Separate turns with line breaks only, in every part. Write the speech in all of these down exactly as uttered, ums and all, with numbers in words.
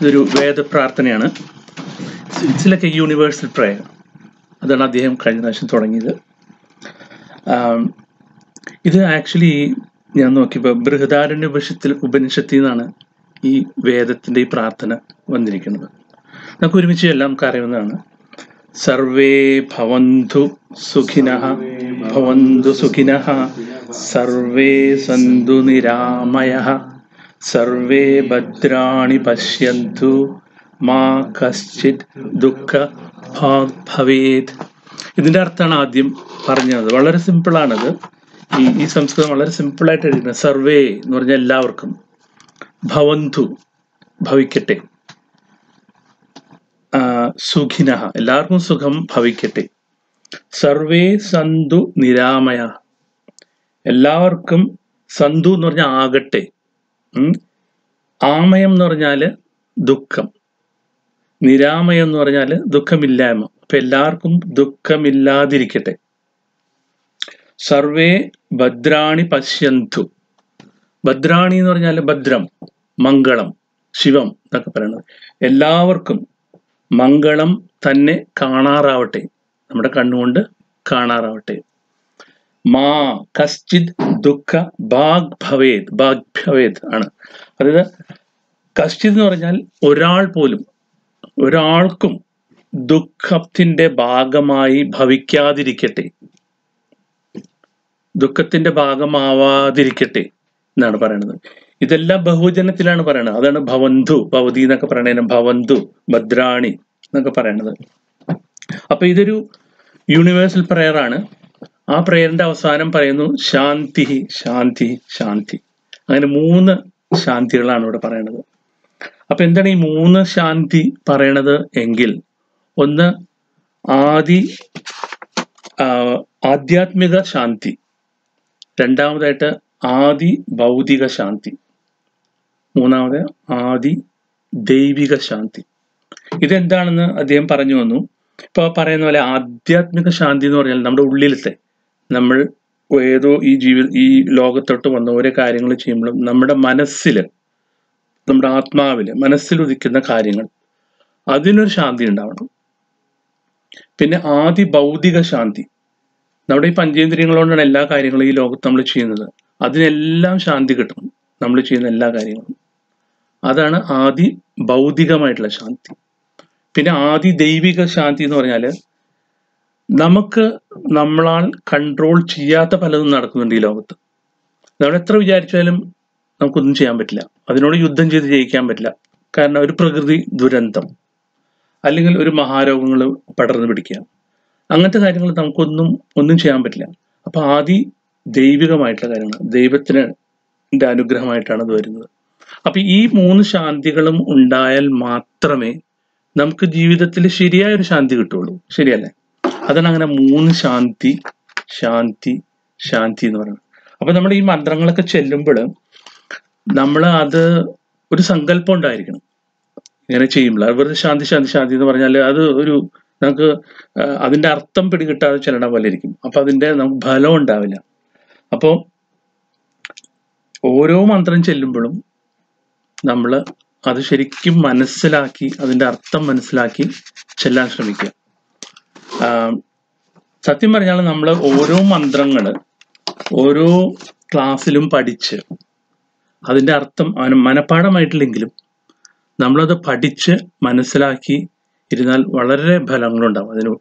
ഇതൊരു വേദപ്രാർത്ഥനയാണ്. It's like a universal prayer. അതാണ് അദ്ദേഹം കഴിഞ്ഞ പ്രാവശ്യം തുടങ്ങിയത്. ഇത് ആക്ച്വലി ഞാൻ നോക്കിയപ്പോൾ ബൃഹദാരണ്യ ഉപനിഷത്തിൽ ഉപനിഷത്തിൽ നിന്നാണ് ഈ വേദത്തിൻ്റെ ഈ പ്രാർത്ഥന വന്നിരിക്കുന്നത്. നമുക്ക് ഒരുമിച്ച് എല്ലാം നമുക്ക് അറിയുന്നതാണ്. സർവേ ഭവന്തു സുഖിനഃ ഭവന്തു സുഖിനഃ സർവേ സന്തു നിരാമയഃ സർവേ ഭദ്രാണി പശ്യന്തു മാ കശ്ചിത് ദുഃഖ ഭാഗ് ഭവേത്. ഇതിൻ്റെ അർത്ഥമാണ് ആദ്യം പറഞ്ഞത്. വളരെ സിമ്പിളാണത്. ഈ ഈ സംസ്കൃതം വളരെ സിമ്പിളായിട്ട് എഴുതുന്നത്. സർവേ എന്ന് പറഞ്ഞാൽ എല്ലാവർക്കും, ഭവന്തു ഭവിക്കട്ടെ, സുഖിനഃ എല്ലാവർക്കും സുഖം ഭവിക്കട്ടെ, സർവേ സന്തു നിരാമയ എല്ലാവർക്കും, സന്തു എന്ന് പറഞ്ഞാൽ ആകട്ടെ, ആമയം എന്ന് പറഞ്ഞാൽ ദുഃഖം, നിരാമയം എന്ന് പറഞ്ഞാൽ ദുഃഖമില്ലായ്മ. അപ്പൊ എല്ലാവർക്കും ദുഃഖമില്ലാതിരിക്കട്ടെ. സർവേ ഭദ്രാണി പശ്യന്തു. ഭദ്രാണി എന്ന് പറഞ്ഞാൽ ഭദ്രം, മംഗളം, ശിവം എന്നൊക്കെ പറയുന്നത്. എല്ലാവർക്കും മംഗളം തന്നെ കാണാറാവട്ടെ, നമ്മുടെ കണ്ണുകൊണ്ട് കാണാറാവട്ടെ. മാ കശ്ചിത് ദുഃഖ ഭാഗ് ഭവേത്. ഭാഗ് ഭവേത് ആണ്. അതായത് കശ്ചിത് എന്ന് പറഞ്ഞാൽ ഒരാൾ പോലും, ഒരാൾക്കും ദുഃഖത്തിന്റെ ഭാഗമായി ഭവിക്കാതിരിക്കട്ടെ, ദുഃഖത്തിന്റെ ഭാഗമാവാതിരിക്കട്ടെ എന്നാണ് പറയണത്. ഇതെല്ലാം ബഹുജനത്തിലാണ് പറയണത്. അതാണ് ഭവന്തു, ഭവതി എന്നൊക്കെ പറയണത്, ഭവന്തു, ഭദ്രാണി എന്നൊക്കെ പറയണത്. അപ്പൊ ഇതൊരു യൂണിവേഴ്സൽ പ്രയർ ആണ്. ആ പ്രയറിന്റെ അവസാനം പറയുന്നു ശാന്തി, ശാന്തി, ശാന്തി. അങ്ങനെ മൂന്ന് ശാന്തികളാണ് ഇവിടെ പറയണത്. അപ്പൊ എന്താണ് ഈ മൂന്ന് ശാന്തി പറയണത് എങ്കിൽ, ഒന്ന് ആദി ആധ്യാത്മിക ശാന്തി, രണ്ടാമതായിട്ട് ആദി ഭൗതിക ശാന്തി, മൂന്നാമത് ആദി ദൈവിക ശാന്തി. ഇതെന്താണെന്ന് അദ്ദേഹം പറഞ്ഞു വന്നു. ഇപ്പൊ പറയുന്ന പോലെ ആധ്യാത്മിക ശാന്തി എന്ന് പറഞ്ഞാൽ നമ്മുടെ ഉള്ളിലത്തെ, നമ്മൾ ഏതോ ഈ ജീവി ഈ ലോകത്തോട്ട് വന്ന ഓരോ കാര്യങ്ങൾ ചെയ്യുമ്പോഴും നമ്മുടെ മനസ്സില്, നമ്മുടെ ആത്മാവില്, മനസ്സിൽ ഉദിക്കുന്ന കാര്യങ്ങൾ, അതിനൊരു ശാന്തി ഉണ്ടാവണം. പിന്നെ ആദി ഭൗതിക ശാന്തി, നമ്മുടെ ഈ പഞ്ചേന്ദ്രിയങ്ങളോടാണ് എല്ലാ കാര്യങ്ങളും ഈ ലോകത്ത് നമ്മൾ ചെയ്യുന്നത്. അതിനെല്ലാം ശാന്തി കിട്ടണം, നമ്മൾ ചെയ്യുന്ന എല്ലാ കാര്യങ്ങളും. അതാണ് ആദി ഭൗതികമായിട്ടുള്ള ശാന്തി. പിന്നെ ആദി ദൈവിക ശാന്തി എന്ന് പറഞ്ഞാൽ നമുക്ക് നമ്മളാൽ കൺട്രോൾ ചെയ്യാത്ത പലതും നടക്കുന്നുണ്ട് ഈ ലോകത്ത്. നമ്മൾ എത്ര വിചാരിച്ചാലും നമുക്കൊന്നും ചെയ്യാൻ പറ്റില്ല, അതിനോട് യുദ്ധം ചെയ്ത് ജയിക്കാൻ പറ്റില്ല. കാരണം ഒരു പ്രകൃതി ദുരന്തം, അല്ലെങ്കിൽ ഒരു മഹാരോഗങ്ങൾ പടർന്നു പിടിക്കുക, അങ്ങനത്തെ കാര്യങ്ങൾ നമുക്കൊന്നും ഒന്നും ചെയ്യാൻ പറ്റില്ല. അപ്പൊ ആദി ദൈവികമായിട്ടുള്ള കാര്യങ്ങൾ, ദൈവത്തിന്റെ അനുഗ്രഹമായിട്ടാണ് അത് വരുന്നത്. അപ്പൊ ഈ മൂന്ന് ശാന്തികളും ഉണ്ടായാൽ മാത്രമേ നമുക്ക് ജീവിതത്തിൽ ശരിയായ ഒരു ശാന്തി കിട്ടുള്ളൂ. ശരിയല്ലേ? അതാണ് അങ്ങനെ മൂന്ന് ശാന്തി, ശാന്തി, ശാന്തി എന്ന് പറയുന്നത്. അപ്പൊ നമ്മൾ ഈ മന്ത്രങ്ങളൊക്കെ ചെല്ലുമ്പോൾ നമ്മൾ അത് ഒരു സങ്കല്പം ഉണ്ടായിരിക്കണം ഇങ്ങനെ ചെയ്യുമ്പോൾ. അത് വെറുതെ ശാന്തി ശാന്തി ശാന്തി എന്ന് പറഞ്ഞാൽ അത് ഒരു നമുക്ക് അതിന്റെ അർത്ഥം പിടികിട്ടാതെ ചെല്ലണ പോലെ ഇരിക്കും. അപ്പൊ അതിന്റെ നമുക്ക് ഫലം ഉണ്ടാവില്ല. അപ്പോ ഓരോ മന്ത്രം ചെല്ലുമ്പോഴും നമ്മൾ അത് ശരിക്കും മനസ്സിലാക്കി, അതിന്റെ അർത്ഥം മനസ്സിലാക്കി ചെല്ലാൻ ശ്രമിക്കുക. സത്യം പറഞ്ഞാൽ നമ്മൾ ഓരോ മന്ത്രങ്ങള് ഓരോ ക്ലാസ്സിലും പഠിച്ച് അതിന്റെ അർത്ഥം മനഃപ്പാഠമായിട്ടില്ലെങ്കിലും നമ്മളത് പഠിച്ച് മനസ്സിലാക്കി ഇരുന്നാൽ വളരെ ഫലങ്ങളുണ്ടാവും അതിന്.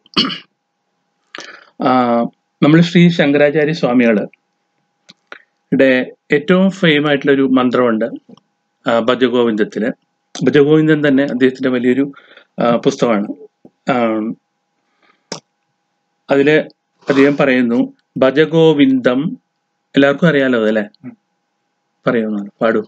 നമ്മൾ ശ്രീ ശങ്കരാചാര്യ സ്വാമികള് യുടെ ഏറ്റവും ഫെയിം ആയിട്ടുള്ള ഒരു മന്ത്രമുണ്ട് ഭജഗോവിന്ദത്തില്. ഭജഗോവിന്ദൻ തന്നെ അദ്ദേഹത്തിന്റെ വലിയൊരു പുസ്തകമാണ്. അതില് അദ്ദേഹം പറയുന്നു, ഭജഗോവിന്ദം എല്ലാവർക്കും അറിയാലോ അതല്ലേ? പറയുന്ന പാടൂ.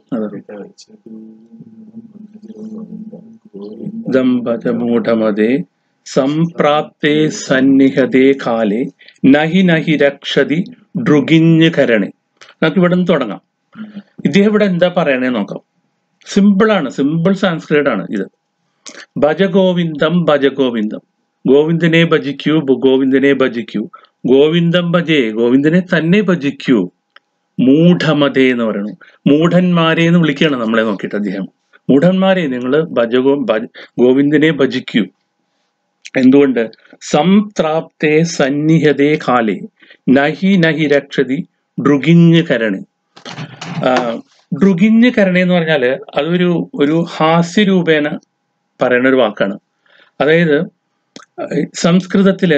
ഭജമൂഢമതേ സംപ്രാപ്തേ സന്നിഹതേ കാലേ നഹി നഹി രക്ഷതി ഡ്രുഗിഞ്ഞ് കരണേ. നമുക്ക് ഇവിടെ നിന്ന് തുടങ്ങാം. ഇദ്ദേഹം ഇവിടെ എന്താ പറയണേ നോക്കാം. സിമ്പിളാണ്, സിമ്പിൾ സാൻസ്ക്രിറ്റ് ആണ് ഇത്. ഭജഗോവിന്ദം, ഭജഗോവിന്ദം, ഗോവിന്ദനെ ഭജിക്കൂ, ഗോവിന്ദനെ ഭജിക്കൂ, ഗോവിന്ദം ഭജേ, ഗോവിന്ദനെ തന്നെ ഭജിക്കൂ, മൂഢമതേ എന്ന് പറയുന്നു. മൂഢന്മാരെ എന്ന് വിളിക്കുകയാണ് നമ്മളെ നോക്കിയിട്ട് അദ്ദേഹം. മൂഢന്മാരെ നിങ്ങൾ ഭജഗോ ഭജ ഗോവിന്ദനെ ഭജിക്കൂ. എന്തുകൊണ്ട്? സംത്രാപ്തേ സന്നിഹതേ കാലേ നഹി നഹി രക്ഷതി ഡ്രുഗിഞ്ഞ് കരണി. ഡ്രുഗിഞ്ഞ് കരണി എന്ന് പറഞ്ഞാല് അതൊരു ഒരു ഹാസ്യരൂപേണ പറയുന്ന ഒരു വാക്കാണ്. അതായത് സംസ്കൃതത്തില്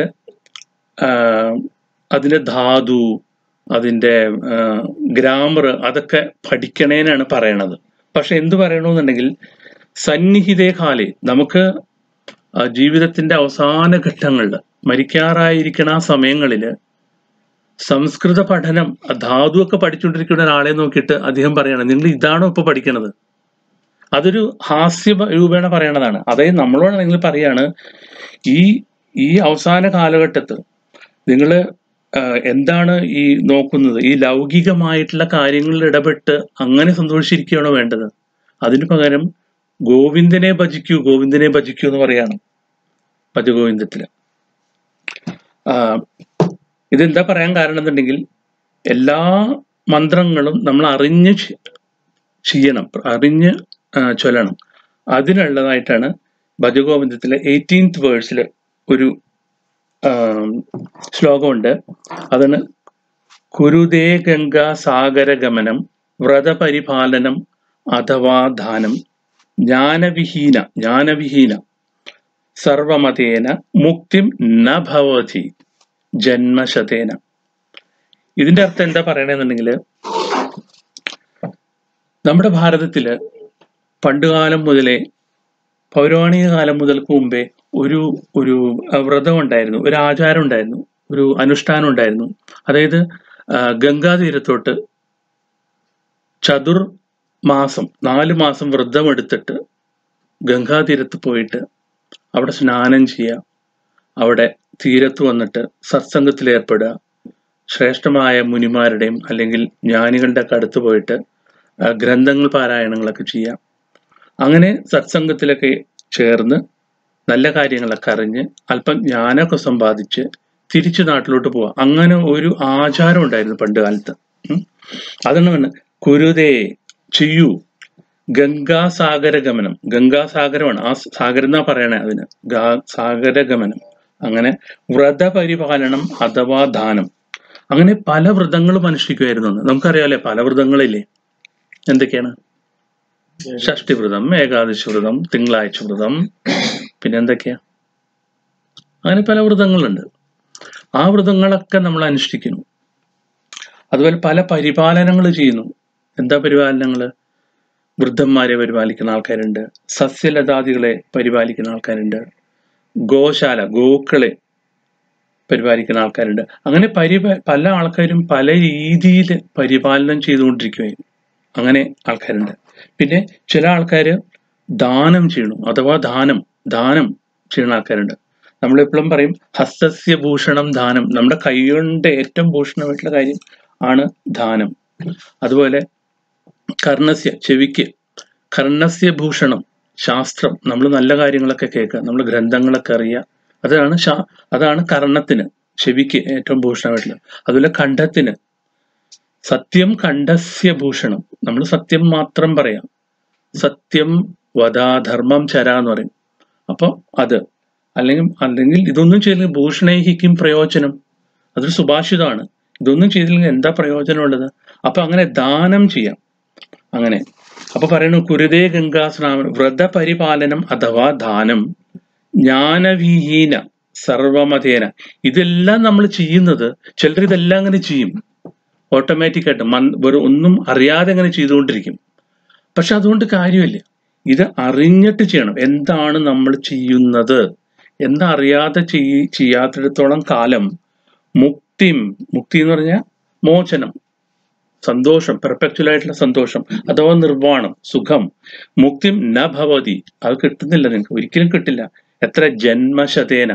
അതിന്റെ ധാതു, അതിന്റെ ഗ്രാമർ അതൊക്കെ പഠിക്കണേനാണ് പറയണത്. പക്ഷെ എന്ത് പറയണമെന്നുണ്ടെങ്കിൽ സന്നിഹിതേ കാലേ, നമുക്ക് ജീവിതത്തിന്റെ അവസാന ഘട്ടങ്ങളിൽ മരിക്കാറായിരിക്കണ ആ സമയങ്ങളില് സംസ്കൃത പഠനം, ധാതു ഒക്കെ പഠിച്ചുകൊണ്ടിരിക്കുന്ന ഒരാളെ നോക്കിയിട്ട് അദ്ദേഹം പറയണം, നിങ്ങൾ ഇതാണോ ഇപ്പൊ പഠിക്കണത്? അതൊരു ഹാസ്യ രൂപേണ പറയണതാണ്. അതായത് നമ്മളോടാണെങ്കിൽ പറയാണ്, ഈ ഈ അവസാന കാലഘട്ടത്ത് നിങ്ങൾ എന്താണ് ഈ നോക്കുന്നത്? ഈ ലൗകികമായിട്ടുള്ള കാര്യങ്ങളിൽ ഇടപെട്ട് അങ്ങനെ സന്തോഷിച്ചിരിക്കുകയാണോ വേണ്ടത്? അതിനു പകരം ഗോവിന്ദനെ ഭജിക്കൂ, ഗോവിന്ദനെ ഭജിക്കൂ എന്ന് പറയാണ് ഭജഗോവിന്ദത്തില്. ആഹ് ഇതെന്താ പറയാൻ കാരണം എന്നുണ്ടെങ്കിൽ, എല്ലാ മന്ത്രങ്ങളും നമ്മൾ അറിഞ്ഞ് ചെയ്യണം, അറിഞ്ഞ് ചൊല്ലണം. അതിനുള്ളതായിട്ടാണ് ഭജഗോവിന്ദത്തിലെ എയ്റ്റീൻത് വേഴ്സിൽ ഒരു ശ്ലോകമുണ്ട്. അതാണ് കുരുദേ ഗംഗാ സാഗര ഗമനം വ്രതപരിപാലനം അഥവാ ദാനം ജ്ഞാനവിഹീന ജ്ഞാനവിഹീന സർവമതേന മുക്തിം ന ഭവതി ജന്മശതേന. ഇതിന്റെ അർത്ഥം എന്താ പറയണെന്നുണ്ടെങ്കിൽ, നമ്മുടെ ഭാരതത്തില് പണ്ടുകാലം മുതലേ, പൗരാണിക കാലം മുതൽക്ക് മുമ്പേ ഒരു ഒരു വ്രതം ഉണ്ടായിരുന്നു, ഒരു ആചാരം ഉണ്ടായിരുന്നു, ഒരു അനുഷ്ഠാനം ഉണ്ടായിരുന്നു. അതായത് ഗംഗാതീരത്തോട്ട് ചതുർ മാസം നാല് മാസം വ്രതം എടുത്തിട്ട് ഗംഗാതീരത്ത് പോയിട്ട് അവിടെ സ്നാനം ചെയ്യുക, അവിടെ തീരത്ത് വന്നിട്ട് സത്സംഗത്തിൽ ഏർപ്പെടുക, ശ്രേഷ്ഠമായ മുനിമാരുടെയും അല്ലെങ്കിൽ ജ്ഞാനികളുടെ ഒക്കെ അടുത്ത് പോയിട്ട് ഗ്രന്ഥങ്ങൾ പാരായണങ്ങളൊക്കെ ചെയ്യാം. അങ്ങനെ സത്സംഗത്തിലൊക്കെ ചേർന്ന് നല്ല കാര്യങ്ങളൊക്കെ അറിഞ്ഞ് അല്പം ജ്ഞാനമൊക്കെ സമ്പാദിച്ച് തിരിച്ചു നാട്ടിലോട്ട് പോവാം. അങ്ങനെ ഒരു ആചാരം ഉണ്ടായിരുന്നു പണ്ട് കാലത്ത്. അതാണ് കുരുതേ ചെയ്യൂ ഗംഗാസാഗര ഗമനം. ഗംഗാസാഗരമാണ് ആ സാഗരം എന്നാ പറയണേ അതിന്, സാഗര ഗമനം. അങ്ങനെ വ്രതപരിപാലനം അഥവാ ദാനം, അങ്ങനെ പല വ്രതങ്ങളും അനുഷ്ഠിക്കുമായിരുന്നു. നമുക്കറിയാലേ പല വ്രതങ്ങളില്ലേ, എന്തൊക്കെയാണ്? ഷഷ്ടിവ്രതം, ഏകാദശി വ്രതം, തിങ്കളാഴ്ച വ്രതം, പിന്നെ എന്തൊക്കെയാ, അങ്ങനെ പല വ്രതങ്ങളുണ്ട്. ആ വ്രതങ്ങളൊക്കെ നമ്മൾ അനുഷ്ഠിക്കുന്നു. അതുപോലെ പല പരിപാലനങ്ങൾ ചെയ്യുന്നു. എന്താ പരിപാലനങ്ങള്? വൃദ്ധന്മാരെ പരിപാലിക്കുന്ന ആൾക്കാരുണ്ട്, സസ്യലതാദികളെ പരിപാലിക്കുന്ന ആൾക്കാരുണ്ട്, ഗോശാല ഗോക്കളെ പരിപാലിക്കുന്ന ആൾക്കാരുണ്ട്. അങ്ങനെ പരിപാ പല ആൾക്കാരും പല രീതിയിൽ പരിപാലനം ചെയ്തുകൊണ്ടിരിക്കുകയും അങ്ങനെ ആൾക്കാരുണ്ട്. പിന്നെ ചില ആൾക്കാർ ദാനം ചെയ്യണം, അഥവാ ദാനം ദാനം ചെയ്യുന്ന ആൾക്കാരുണ്ട്. നമ്മളെപ്പോഴും പറയും ഹസ്തസ്യ ഭൂഷണം ദാനം, നമ്മുടെ കൈകൊണ്ട് ഏറ്റവും ഭൂഷണമായിട്ടുള്ള കാര്യം ആണ് ദാനം. അതുപോലെ കർണസ്യ ചെവിക്ക്, കർണസ്യ ഭൂഷണം ശാസ്ത്രം, നമ്മൾ നല്ല കാര്യങ്ങളൊക്കെ കേൾക്കുക, നമ്മൾ ഗ്രന്ഥങ്ങളൊക്കെ അറിയുക, അതാണ് ശാ അതാണ് കർണത്തിന്, ചെവിക്ക് ഏറ്റവും ഭൂഷണമായിട്ടുള്ളത്. അതുപോലെ കണ്ഠത്തിന് സത്യം കണ്ഠസ്യ ഭൂഷണം, നമ്മൾ സത്യം മാത്രം പറയാം, സത്യം വദാ ധർമ്മം ചര എന്ന് പറയും. അപ്പൊ അത് അല്ലെങ്കിൽ അല്ലെങ്കിൽ ഇതൊന്നും ചെയ്തില്ലെങ്കിൽ ഭൂഷണൈഹിക്കും പ്രയോജനം, അതൊരു സുഭാഷിതമാണ്. ഇതൊന്നും ചെയ്തില്ലെങ്കിൽ എന്താ പ്രയോജനമുള്ളത്? അപ്പൊ അങ്ങനെ ദാനം ചെയ്യാം. അങ്ങനെ അപ്പൊ പറയുന്നു കുരുതേ ഗംഗാസ്നാമം വ്രതപരിപാലനം അഥവാ ദാനം ജ്ഞാനവിഹീന സർവമതേന. ഇതെല്ലാം നമ്മൾ ചെയ്യുന്നത്, ചിലർ ഇതെല്ലാം അങ്ങനെ ചെയ്യും ഓട്ടോമാറ്റിക് ആയിട്ട്, മൻ വെറും ഒന്നും അറിയാതെ അങ്ങനെ ചെയ്തുകൊണ്ടിരിക്കും. പക്ഷെ അതുകൊണ്ട് കാര്യമില്ല, ഇത് അറിഞ്ഞിട്ട് ചെയ്യണം. എന്താണ് നമ്മൾ ചെയ്യുന്നത് എന്താ അറിയാതെ ചെയ് ചെയ്യാത്തിടത്തോളം കാലം മുക്തിം, മുക്തി എന്ന് പറഞ്ഞാൽ മോചനം, സന്തോഷം, പെർഫെക്ച്വൽ ആയിട്ടുള്ള സന്തോഷം അഥവാ നിർവ്വാണം, സുഖം, മുക്തിം ന ഭവതി, അത് കിട്ടുന്നില്ല, നിങ്ങൾക്ക് ഒരിക്കലും കിട്ടില്ല. എത്ര ജന്മശതേന,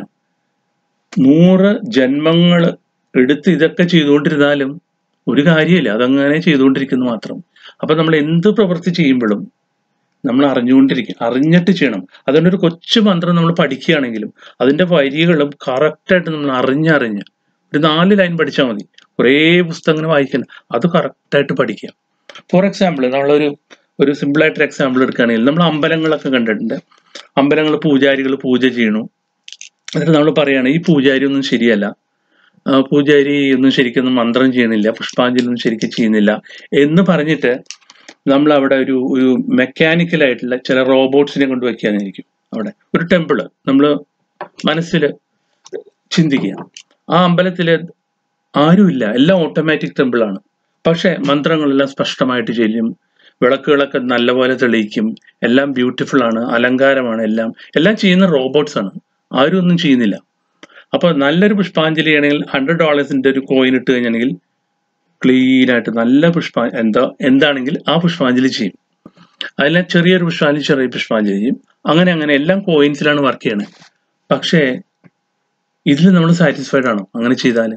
നൂറ് ജന്മങ്ങൾ എടുത്ത് ഇതൊക്കെ ചെയ്തുകൊണ്ടിരുന്നാലും ഒരു കാര്യമില്ല, അതങ്ങനെ ചെയ്തുകൊണ്ടിരിക്കുന്നു മാത്രം. അപ്പൊ നമ്മൾ എന്ത് പ്രവൃത്തി ചെയ്യുമ്പോഴും നമ്മൾ അറിഞ്ഞുകൊണ്ടിരിക്കും, അറിഞ്ഞിട്ട് ചെയ്യണം. അതുകൊണ്ട് ഒരു കൊച്ചു മന്ത്രം നമ്മൾ പഠിക്കുകയാണെങ്കിലും അതിന്റെ വരികളും കറക്റ്റായിട്ട് നമ്മൾ അറിഞ്ഞറിഞ്ഞ്, ഒരു നാല് ലൈൻ പഠിച്ചാൽ മതി, കുറേ പുസ്തകങ്ങൾ വായിക്കണം, അത് കറക്റ്റായിട്ട് പഠിക്കുക. ഫോർ എക്സാമ്പിൾ, നമ്മളൊരു ഒരു സിമ്പിളായിട്ടൊരു എക്സാമ്പിൾ എടുക്കുകയാണെങ്കിൽ നമ്മൾ അമ്പലങ്ങളൊക്കെ കണ്ടിട്ടുണ്ട്. അമ്പലങ്ങൾ പൂജാരികൾ പൂജ ചെയ്യണു, എന്നിട്ട് നമ്മൾ പറയുകയാണ് ഈ പൂജാരി ഒന്നും ശരിയല്ല, പൂജാരി ഒന്നും ശരിക്കൊന്നും മന്ത്രം ചെയ്യണില്ല, പുഷ്പാഞ്ജലി ഒന്നും ശരിക്കും ചെയ്യുന്നില്ല എന്ന് പറഞ്ഞിട്ട് നമ്മൾ അവിടെ ഒരു ഒരു മെക്കാനിക്കലായിട്ടുള്ള ചില റോബോട്ട്സിനെ കൊണ്ട് വയ്ക്കാനായിരിക്കും. അവിടെ ഒരു ടെമ്പിള് നമ്മൾ മനസ്സിൽ ചിന്തിക്കുക, ആ അമ്പലത്തില് ആരുമില്ല, എല്ലാം ഓട്ടോമാറ്റിക് ടെമ്പിളാണ്. പക്ഷെ മന്ത്രങ്ങളെല്ലാം സ്പഷ്ടമായിട്ട് ചൊല്ലും, വിളക്കുകളൊക്കെ നല്ലപോലെ തെളിയിക്കും, എല്ലാം ബ്യൂട്ടിഫുൾ ആണ്, അലങ്കാരമാണ്, എല്ലാം എല്ലാം ചെയ്യുന്ന റോബോട്ട്സ് ആണ്, ആരും ഒന്നും ചെയ്യുന്നില്ല. അപ്പൊ നല്ലൊരു പുഷ്പാഞ്ജലി ആണെങ്കിൽ ഹൺഡ്രഡ് ഡോളേഴ്സിന്റെ ഒരു കോയിൻ ഇട്ട് കഴിഞ്ഞാണെങ്കിൽ ക്ലീൻ ആയിട്ട് നല്ല പുഷ്പാ എന്താ എന്താണെങ്കിൽ ആ പുഷ്പാഞ്ജലി ചെയ്യും. അതിലെ ചെറിയൊരു പുഷ്പാഞ്ജലി ചെറിയ പുഷ്പാഞ്ജലി ചെയ്യും. അങ്ങനെ അങ്ങനെ എല്ലാം കോയിൻസിലാണ് വർക്ക് ചെയ്യണത്. പക്ഷേ ഇതിൽ നമ്മൾ സാറ്റിസ്ഫൈഡ് ആണോ അങ്ങനെ ചെയ്താൽ?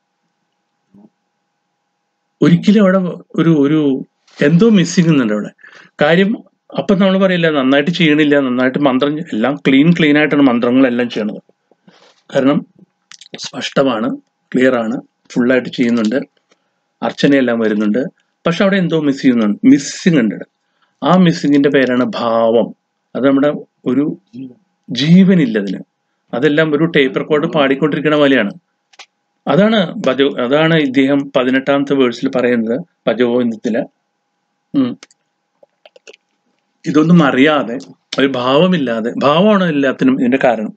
ഒരിക്കലും അവിടെ ഒരു ഒരു എന്തോ മിസ്സിംഗ് ഉണ്ട് അവിടെ. കാര്യം അപ്പം നമ്മൾ പറയില്ല നന്നായിട്ട് ചെയ്യണില്ല, നന്നായിട്ട് മന്ത്രം എല്ലാം ക്ലീൻ ക്ലീൻ ആയിട്ടാണ് മന്ത്രങ്ങളെല്ലാം ചെയ്യണത്. കാരണം സ്പഷ്ടമാണ്, ക്ലിയർ ആണ്, ഫുള്ളായിട്ട് ചെയ്യുന്നുണ്ട്, അർച്ചനയെല്ലാം വരുന്നുണ്ട്. പക്ഷെ അവിടെ എന്തോ മിസ് ചെയ്യുന്നുണ്ട്, മിസ്സിങ് ഉണ്ട്. ആ മിസ്സിങ്ങിന്റെ പേരാണ് ഭാവം. അത് നമ്മുടെ ഒരു ജീവനില്ല അതിന്. അതെല്ലാം ഒരു ടേപ്പ് റെക്കോർഡ് പാടിക്കൊണ്ടിരിക്കണ പോലെയാണ്. അതാണ് ഭജ അതാണ് ഇദ്ദേഹം പതിനെട്ടാമത്തെ വേഴ്സിൽ പറയുന്നത് ഭജഗോവിന്ദത്തില്. ഉം ഇതൊന്നും അറിയാതെ ഒരു ഭാവമില്ലാതെ, ഭാവമാണ് എല്ലാത്തിനും ഇതിന്റെ കാരണം.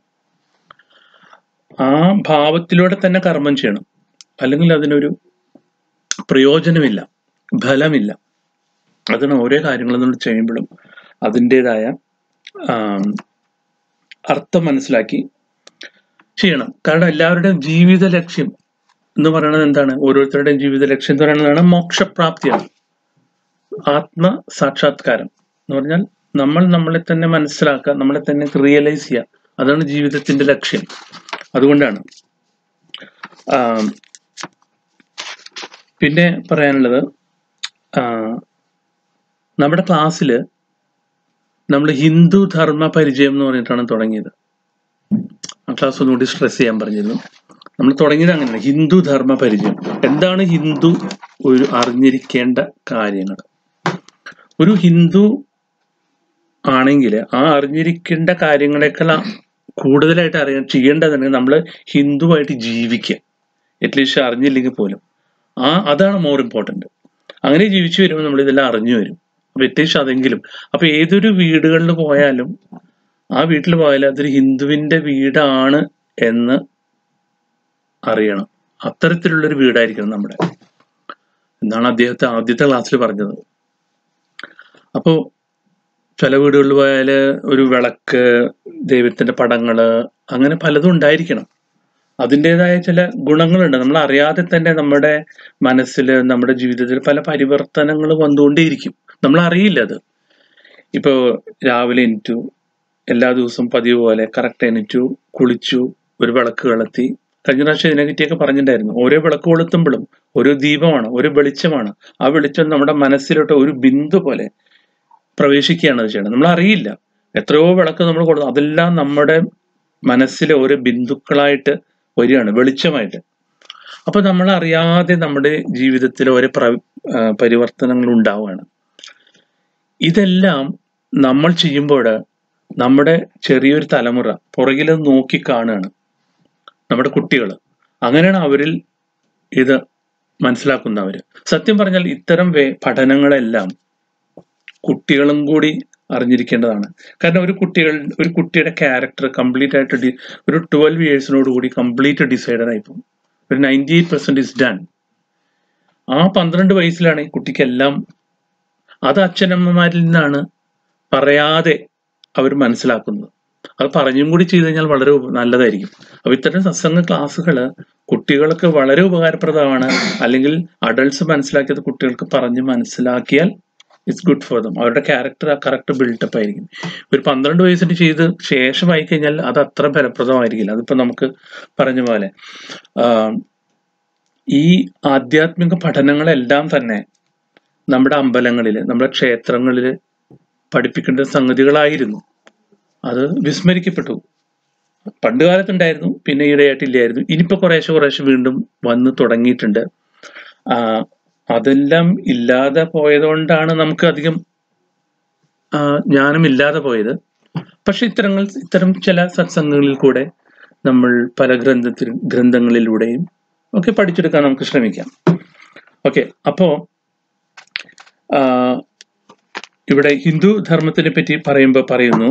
ആ ഭാവത്തിലൂടെ തന്നെ കർമ്മം ചെയ്യണം, അല്ലെങ്കിൽ അതിനൊരു പ്രയോജനമില്ല, ഫലമില്ല. അതാണ് ഓരോ കാര്യങ്ങളും നമ്മൾ ചെയ്യുമ്പോഴും അതിൻ്റെതായ അർത്ഥം മനസ്സിലാക്കി ചെയ്യണം. കാരണം എല്ലാവരുടെയും ജീവിത ലക്ഷ്യം എന്ന് പറയുന്നത് എന്താണ്? ഓരോരുത്തരുടെയും ജീവിത ലക്ഷ്യം എന്ന് പറയുന്നതാണ് മോക്ഷപ്രാപ്തിയാണ്, ആത്മ സാക്ഷാത്കാരം എന്ന് പറഞ്ഞാൽ നമ്മൾ നമ്മളെ തന്നെ മനസ്സിലാക്കുക, നമ്മളെ തന്നെ റിയലൈസ് ചെയ്യുക. അതാണ് ജീവിതത്തിന്റെ ലക്ഷ്യം. അതുകൊണ്ടാണ് പിന്നെ പറയാനുള്ളത്, നമ്മുടെ ക്ലാസ്സിൽ നമ്മൾ ഹിന്ദു ധർമ്മ പരിചയം എന്ന് പറഞ്ഞിട്ടാണ് തുടങ്ങിയത്. ആ ക്ലാസ് ഒന്നുകൂടി സ്ട്രെസ് ചെയ്യാൻ പറഞ്ഞിരുന്നു. നമ്മൾ തുടങ്ങിയത് അങ്ങനെയാണ്, ഹിന്ദു ധർമ്മ പരിചയം. എന്താണ് ഹിന്ദു? ഒരു അറിഞ്ഞിരിക്കേണ്ട കാര്യങ്ങൾ. ഒരു ഹിന്ദു ആണെങ്കിൽ ആ അറിഞ്ഞിരിക്കേണ്ട കാര്യങ്ങളെക്കാൾ കൂടുതലായിട്ട് അറിയാൻ ചെയ്യേണ്ടതുണ്ടെങ്കിൽ നമ്മൾ ഹിന്ദുവായിട്ട് ജീവിക്കുക, അറ്റ്ലീസ്റ്റ് അറിഞ്ഞില്ലെങ്കിൽ പോലും. ആ അതാണ് മോർ ഇമ്പോർട്ടൻറ്റ്. അങ്ങനെ ജീവിച്ചു വരുമ്പോൾ നമ്മൾ ഇതെല്ലാം അറിഞ്ഞു വരും. അപ്പൊ അറ്റ്ലീസ്റ്റ് അതെങ്കിലും. അപ്പൊ ഏതൊരു വീടുകളിൽ പോയാലും ആ വീട്ടിൽ പോയാലും അതൊരു ഹിന്ദുവിന്റെ വീടാണ് എന്ന് അറിയണം. അത്തരത്തിലുള്ളൊരു വീടായിരിക്കണം നമ്മുടെ എന്നാണ് അദ്ദേഹത്തെ ആദ്യത്തെ ക്ലാസ്സിൽ പറഞ്ഞത്. അപ്പോ ചില വീടുകളിൽ പോയാല് ഒരു വിളക്ക്, ദൈവത്തിന്റെ പടങ്ങള്, അങ്ങനെ പലതും ഉണ്ടായിരിക്കണം. അതിൻ്റെതായ ചില ഗുണങ്ങളുണ്ട്. നമ്മൾ അറിയാതെ തന്നെ നമ്മുടെ മനസ്സിൽ, നമ്മുടെ ജീവിതത്തിൽ പല പരിവർത്തനങ്ങൾ വന്നുകൊണ്ടേയിരിക്കും. നമ്മൾ അറിയില്ല അത്. ഇപ്പോ രാവിലെ എണീറ്റു, എല്ലാ ദിവസവും പതിവ് പോലെ കറക്റ്റ് എണീറ്റു, കുളിച്ചു, ഒരു വിളക്ക് കൊളുത്തി. കഴിഞ്ഞ പ്രാവശ്യം ഇതിനെപ്പറ്റിയൊക്കെ പറഞ്ഞിട്ടുണ്ടായിരുന്നു. ഓരോ വിളക്ക് കൊളുത്തുമ്പോഴും ഓരോ ദീപമാണ്, ഒരു വെളിച്ചമാണ്. ആ വെളിച്ചം നമ്മുടെ മനസ്സിലോട്ട് ഒരു ബിന്ദു പോലെ പ്രവേശിക്കുകയാണ് അത് ചെയ്യണം. നമ്മൾ അറിയില്ല. എത്രയോ വിളക്ക് നമ്മൾ കൊടുത്തു, അതെല്ലാം നമ്മുടെ മനസ്സിലെ ഓരോ ബിന്ദുക്കളായിട്ട് വരികയാണ്, വെളിച്ചമായിട്ട്. അപ്പൊ നമ്മൾ അറിയാതെ നമ്മുടെ ജീവിതത്തിൽ ഓരോ പ്ര പരിവർത്തനങ്ങൾ ഉണ്ടാവുകയാണ്. ഇതെല്ലാം നമ്മൾ ചെയ്യുമ്പോൾ നമ്മുടെ ചെറിയൊരു തലമുറ പുറകിൽ നോക്കി കാണുകയാണ്, നമ്മുടെ കുട്ടികൾ. അങ്ങനെയാണ് അവരിൽ ഇത് മനസ്സിലാക്കുന്നവര്. സത്യം പറഞ്ഞാൽ ഇത്തരം വേ പഠനങ്ങളെല്ലാം കുട്ടികളും കൂടി അറിഞ്ഞിരിക്കേണ്ടതാണ്. കാരണം ഒരു കുട്ടികൾ ഒരു കുട്ടിയുടെ ക്യാരക്ടർ കംപ്ലീറ്റ് ആയിട്ട് ഡി ഒരു ട്വൽവ് ഇയേഴ്സിനോട് കൂടി കംപ്ലീറ്റ് ഡിസൈഡഡ് ആയിപ്പോകും. ഒരു ninety eight percent is done. ആ പന്ത്രണ്ട് വയസ്സിലാണ് ഈ കുട്ടിക്കെല്ലാം. അത് അച്ഛനമ്മമാരിൽ നിന്നാണ് പറയാതെ അവർ മനസ്സിലാക്കുന്നത്. അത് പറഞ്ഞും കൂടി ചെയ്തു കഴിഞ്ഞാൽ വളരെ നല്ലതായിരിക്കും. അപ്പൊ ഇത്തരം സത്സംഗ ക്ലാസ്സുകൾ കുട്ടികൾക്ക് വളരെ ഉപകാരപ്രദമാണ്. അല്ലെങ്കിൽ അഡൾട്ട്സ് മനസ്സിലാക്കിയത് കുട്ടികൾക്ക് പറഞ്ഞ് മനസ്സിലാക്കിയാൽ ഇറ്റ്സ് ഗുഡ് ഫോർ ദം. അവരുടെ ക്യാരക്ടർ ആ കറക്റ്റ് ബിൽഡപ്പ് ആയിരിക്കും. ഒരു പന്ത്രണ്ട് വയസ്സിന് ചെയ്ത് ശേഷമായി കഴിഞ്ഞാൽ അത് അത്ര ഫലപ്രദമായിരിക്കില്ല. അതിപ്പോ നമുക്ക് പറഞ്ഞ പോലെ ഈ ആധ്യാത്മിക പഠനങ്ങളെല്ലാം തന്നെ നമ്മുടെ അമ്പലങ്ങളിൽ, നമ്മുടെ ക്ഷേത്രങ്ങളിൽ പഠിപ്പിക്കേണ്ട സംഗതികളായിരുന്നു. അത് വിസ്മരിക്കപ്പെട്ടു. പണ്ട് കാലത്തുണ്ടായിരുന്നു, പിന്നെ ഈയിടെയായിട്ടില്ലായിരുന്നു. ഇനിയിപ്പോ കുറേശ്ശെ കുറേശ്ശെ വീണ്ടും വന്ന് തുടങ്ങിയിട്ടുണ്ട്. ആ അതെല്ലാം ഇല്ലാതെ പോയതുകൊണ്ടാണ് നമുക്ക് അധികം ജ്ഞാനം ഇല്ലാതെ പോയത്. പക്ഷെ ഇത്തരങ്ങൾ ഇത്തരം ചില സത്സംഗങ്ങളിൽ കൂടെ നമ്മൾ പല ഗ്രന്ഥത്തിൽ ഗ്രന്ഥങ്ങളിലൂടെയും ഒക്കെ പഠിച്ചെടുക്കാൻ നമുക്ക് ശ്രമിക്കാം. ഓക്കെ, അപ്പോ ഇവിടെ ഹിന്ദു ധർമ്മത്തിനെ പറ്റി പറയുമ്പോൾ പറയുന്നു,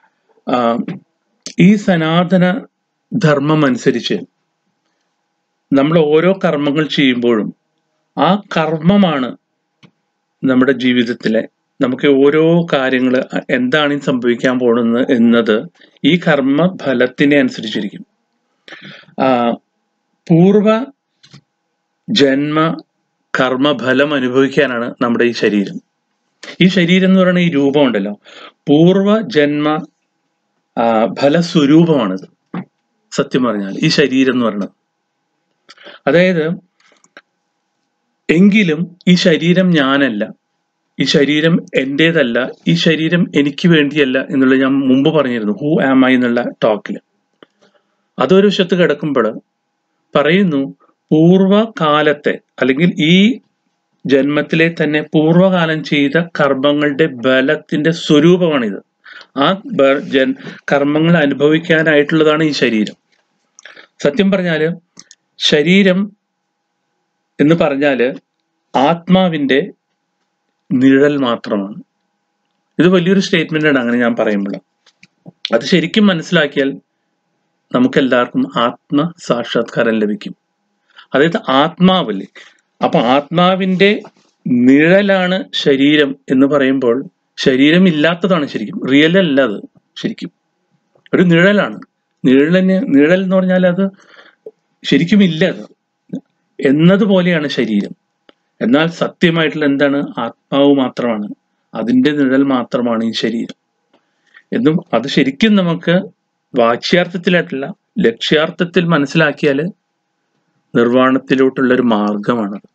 ഈ സനാതന ധർമ്മം അനുസരിച്ച് നമ്മൾ ഓരോ കർമ്മങ്ങൾ ചെയ്യുമ്പോഴും ആ കർമ്മമാണ് നമ്മുടെ ജീവിതത്തിലെ നമുക്ക് ഓരോ കാര്യങ്ങൾ എന്താണ് സംഭവിക്കാൻ പോകുന്നത് എന്നത് ഈ കർമ്മ ഫലത്തിനെ അനുസരിച്ചിരിക്കും. ആ പൂർവ ജന്മ കർമ്മഫലം അനുഭവിക്കാനാണ് നമ്മുടെ ഈ ശരീരം. ഈ ശരീരം എന്ന് പറയുന്ന ഈ രൂപം ഉണ്ടല്ലോ, പൂർവ ജന്മ ഫലസ്വരൂപമാണിത്. സത്യം പറഞ്ഞാൽ ഈ ശരീരം എന്ന് പറയുന്നത്, അതായത് എങ്കിലും ഈ ശരീരം ഞാനല്ല, ഈ ശരീരം എൻ്റേതല്ല, ഈ ശരീരം എനിക്ക് വേണ്ടിയല്ല എന്നുള്ളത് ഞാൻ മുമ്പ് പറഞ്ഞിരുന്നു, ഹൂ ആം ഐ എന്നുള്ള ടോക്കിൽ. അതൊരു വശത്ത് കിടക്കുമ്പോൾ പറയുന്നു, പൂർവകാലത്തെ അല്ലെങ്കിൽ ഈ ജന്മത്തിലെ തന്നെ പൂർവകാലം ചെയ്ത കർമ്മങ്ങളുടെ ബലത്തിന്റെ സ്വരൂപമാണിത്. ആ ജൻ കർമ്മങ്ങൾ അനുഭവിക്കാനായിട്ടുള്ളതാണ് ഈ ശരീരം. സത്യം പറഞ്ഞാല് ശരീരം എന്ന് പറഞ്ഞാല് ആത്മാവിന്റെ നിഴൽ മാത്രമാണ്. ഇത് വലിയൊരു സ്റ്റേറ്റ്മെന്റ് ആണ് അങ്ങനെ ഞാൻ പറയുമ്പോൾ. അത് ശരിക്കും മനസ്സിലാക്കിയാൽ നമുക്കെല്ലാവർക്കും ആത്മ സാക്ഷാത്കാരം ലഭിക്കും. അതായത് ആത്മാവല്ലേ, അപ്പൊ ആത്മാവിന്റെ നിഴലാണ് ശരീരം എന്ന് പറയുമ്പോൾ ശരീരം ഇല്ലാത്തതാണ് ശരിക്കും, റിയൽ അല്ല, അത് ശരിക്കും ഒരു നിഴലാണ്. നിഴലിന് നിഴൽ എന്ന് പറഞ്ഞാൽ അത് ശരിക്കും ഇല്ല, അത് എന്നതുപോലെയാണ് ശരീരം. എന്നാൽ സത്യമായിട്ടുള്ള എന്താണ്? ആത്മാവ് മാത്രമാണ്, അതിൻ്റെ നിഴൽ മാത്രമാണ് ഈ ശരീരം എന്നും. അത് ശരിക്കും നമുക്ക് വാച്യാർത്ഥത്തിലായിട്ടല്ല ലക്ഷ്യാർത്ഥത്തിൽ മനസ്സിലാക്കിയാൽ നിർവ്വാണത്തിലോട്ടുള്ളൊരു മാർഗമാണത്.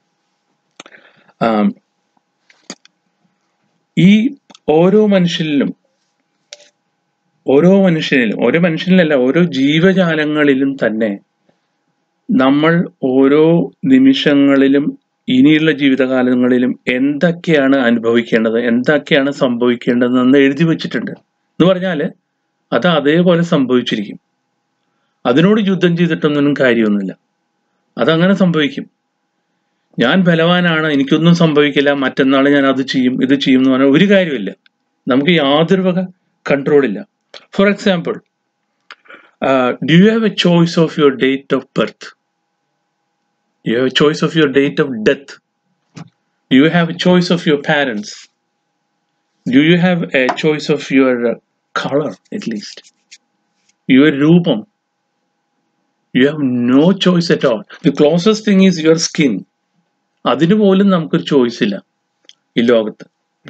ഈ ഓരോ മനുഷ്യനിലും ഓരോ മനുഷ്യനിലും ഓരോ മനുഷ്യനിലല്ല ഓരോ ജീവജാലങ്ങളിലും തന്നെ നമ്മൾ ഓരോ നിമിഷങ്ങളിലും ഇനിയുള്ള ജീവിതകാലങ്ങളിലും എന്തൊക്കെയാണ് അനുഭവിക്കേണ്ടത്, എന്തൊക്കെയാണ് സംഭവിക്കേണ്ടതെന്ന് എഴുതി വച്ചിട്ടുണ്ട്. എന്ന് പറഞ്ഞാല് അത് അതേപോലെ സംഭവിച്ചിരിക്കും. അതിനോട് യുദ്ധം ചെയ്തിട്ടൊന്നും കാര്യമൊന്നുമില്ല, അതങ്ങനെ സംഭവിക്കും. ഞാൻ ബലവാനാണ്, എനിക്കൊന്നും സംഭവിക്കില്ല, മറ്റന്നാൾ ഞാൻ അത് ചെയ്യും ഇത് ചെയ്യും എന്ന് പറഞ്ഞാൽ ഒരു കാര്യമില്ല. നമുക്ക് യാതൊരു വക കൺട്രോളില്ല. For example, do you have a choice of your date of birth? You have a choice of your date of death. Do you have a choice of your parents? Do you have a choice of your uh, color, at least? Your roopam. You have no choice at all. The closest thing is your skin. അതിന് പോലും നമുക്കൊരു choice ഇല്ല ഈ ലോകത്ത്.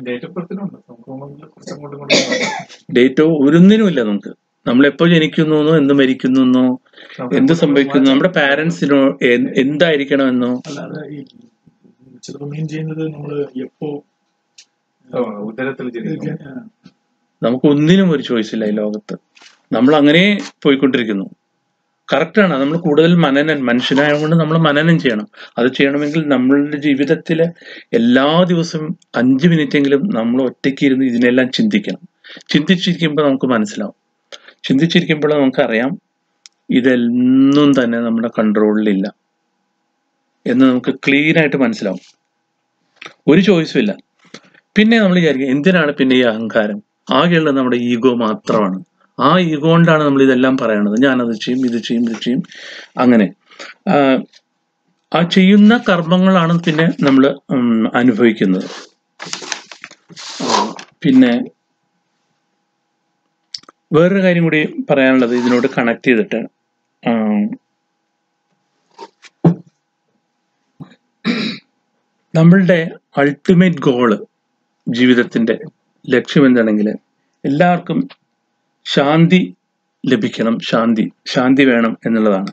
ഡേറ്റോ ഒരൊന്നിനും ഇല്ല നമുക്ക്. നമ്മളെപ്പോ ജനിക്കുന്നു, എന്ത് മരിക്കുന്നു, എന്ത് സംഭവിക്കുന്നു, നമ്മുടെ പാരന്റ്സിനോ എന്തായിരിക്കണമെന്നോ നമുക്ക് ഒന്നിനും ഒരു ചോയ്സ് ഇല്ല ഈ ലോകത്ത്. നമ്മൾ അങ്ങനെ പോയിക്കൊണ്ടിരിക്കുന്നു. കറക്റ്റാണ്. നമ്മൾ കൂടുതൽ മനനം, മനുഷ്യനായതുകൊണ്ട് നമ്മൾ മനനം ചെയ്യണം. അത് ചെയ്യണമെങ്കിൽ നമ്മളുടെ ജീവിതത്തിലെ എല്ലാ ദിവസവും അഞ്ച് മിനിറ്റെങ്കിലും നമ്മൾ ഒറ്റയ്ക്ക് ഇരുന്ന് ഇതിനെല്ലാം ചിന്തിക്കണം. ചിന്തിച്ചിരിക്കുമ്പോൾ നമുക്ക് മനസ്സിലാവും. ചിന്തിച്ചിരിക്കുമ്പോൾ നമുക്കറിയാം ഇതൊന്നും തന്നെ നമ്മുടെ കൺട്രോളിലില്ല എന്ന് നമുക്ക് ക്ലീൻ ആയിട്ട് മനസ്സിലാവും. ഒരു ചോയ്സും ഇല്ല. പിന്നെ നമ്മൾ വിചാരിക്കും എന്തിനാണ് പിന്നെ ഈ അഹങ്കാരം? ആകെയുള്ളത് നമ്മുടെ ഈഗോ മാത്രമാണ്. ആ ഈഗോ കൊണ്ടാണ് നമ്മൾ ഇതെല്ലാം പറയണത്, ഞാനത് ചെയ്യും, ഇത് ചെയ്യും, ഇത് ചെയ്യും. അങ്ങനെ ആ ചെയ്യുന്ന കർമ്മങ്ങളാണ് പിന്നെ നമ്മൾ അനുഭവിക്കുന്നത്. പിന്നെ വേറൊരു കാര്യം കൂടി പറയാനുള്ളത് ഇതിനോട് കണക്ട് ചെയ്തിട്ട്, നമ്മളുടെ അൾട്ടിമേറ്റ് ഗോള്, ജീവിതത്തിന്റെ ലക്ഷ്യം എന്താണെങ്കിൽ എല്ലാവർക്കും ശാന്തി ലഭിക്കണം, ശാന്തി ശാന്തി വേണം എന്നുള്ളതാണ്.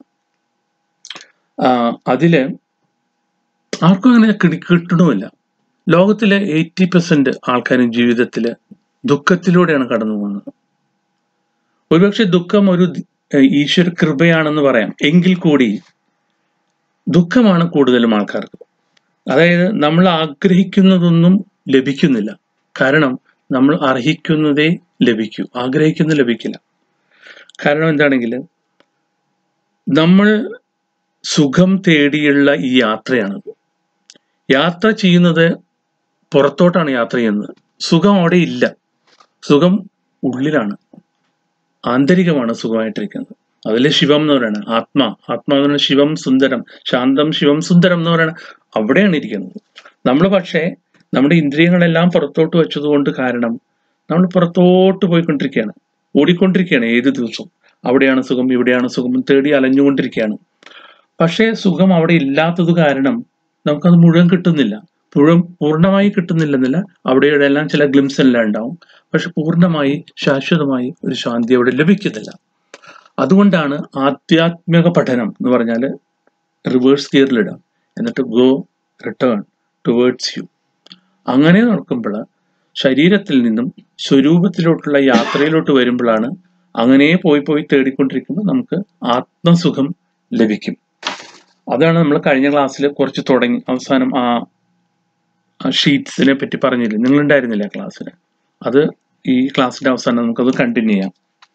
അതില് ആർക്കും അങ്ങനെ കിട്ടണമില്ല. ലോകത്തിലെ എയ്റ്റി പെർസെന്റ് ആൾക്കാരും ജീവിതത്തില് ദുഃഖത്തിലൂടെയാണ് കടന്നു പോകുന്നത്. ഒരുപക്ഷെ ദുഃഖം ഒരു ഈശ്വര കൃപയാണെന്ന് പറയാം, എങ്കിൽ കൂടി ദുഃഖമാണ് കൂടുതലും ആൾക്കാർക്ക്. അതായത് നമ്മൾ ആഗ്രഹിക്കുന്നതൊന്നും ലഭിക്കുന്നില്ല. കാരണം നമ്മൾ അർഹിക്കുന്നതേ ലഭിക്കൂ, ആഗ്രഹിക്കുന്നത് ലഭിക്കില്ല. കാരണം എന്താണെങ്കിൽ നമ്മൾ സുഖം തേടിയുള്ള ഈ യാത്രയാണത്. യാത്ര ചെയ്യുന്നത് പുറത്തോട്ടാണ് യാത്ര ചെയ്യുന്നത്. സുഖം അവിടെ ഇല്ല. സുഖം ഉള്ളിലാണ്, ആന്തരികമാണ് സുഖമായിട്ടിരിക്കുന്നത്. അതിലെ ശിവം എന്ന് പറയുന്നത് ആത്മാ. ആത്മാ എന്ന് പറയുന്നത് ശിവം സുന്ദരം, ശാന്തം ശിവം സുന്ദരം എന്ന് പറയുന്നത് അവിടെയാണ് ഇരിക്കുന്നത്. നമ്മൾ പക്ഷേ നമ്മുടെ ഇന്ദ്രിയങ്ങളെല്ലാം പുറത്തോട്ട് വെച്ചതുകൊണ്ട് കാരണം നമ്മൾ പുറത്തോട്ട് പോയിക്കൊണ്ടിരിക്കുകയാണ്, ഓടിക്കൊണ്ടിരിക്കുകയാണ് ഏത് ദിവസവും. അവിടെയാണ് സുഖം, ഇവിടെയാണ് സുഖം തേടി അലഞ്ഞുകൊണ്ടിരിക്കുകയാണ്. പക്ഷേ സുഖം അവിടെ ഇല്ലാത്തത് കാരണം നമുക്കത് മുഴുവൻ കിട്ടുന്നില്ല, മുഴുവൻ പൂർണ്ണമായി കിട്ടുന്നില്ലെന്നില്ല. അവിടെ ഇവിടെ എല്ലാം ചില ഗ്ലിംസ് എല്ലാം ഉണ്ടാവും, പക്ഷെ പൂർണ്ണമായി ശാശ്വതമായി ഒരു ശാന്തി അവിടെ ലഭിക്കുന്നില്ല. അതുകൊണ്ടാണ് ആധ്യാത്മിക പഠനം എന്ന് പറഞ്ഞാൽ റിവേഴ്സ് ഗിയറിലിടാം, എന്നിട്ട് ഗോ റിട്ടേൺ ടുവേർഡ്സ് യു. അങ്ങനെ നടക്കുമ്പോൾ ശരീരത്തിൽ നിന്നും സ്വരൂപത്തിലോട്ടുള്ള യാത്രയിലോട്ട് വരുമ്പോഴാണ്, അങ്ങനെ പോയി പോയി തേടിക്കൊണ്ടിരിക്കുമ്പോൾ നമുക്ക് ആത്മസുഖം ലഭിക്കും. അതാണ് നമ്മൾ കഴിഞ്ഞ ക്ലാസ്സിൽ കുറച്ച് തുടങ്ങി അവസാനം ആ ഷീറ്റ്സിനെ പറ്റി പറഞ്ഞില്ലേ, നിങ്ങളുണ്ടായിരുന്നില്ല ക്ലാസ്സിന്. അത് ഈ ക്ലാസ്സിന്റെ അവസാനം നമുക്കത് കണ്ടിന്യൂ ചെയ്യാം.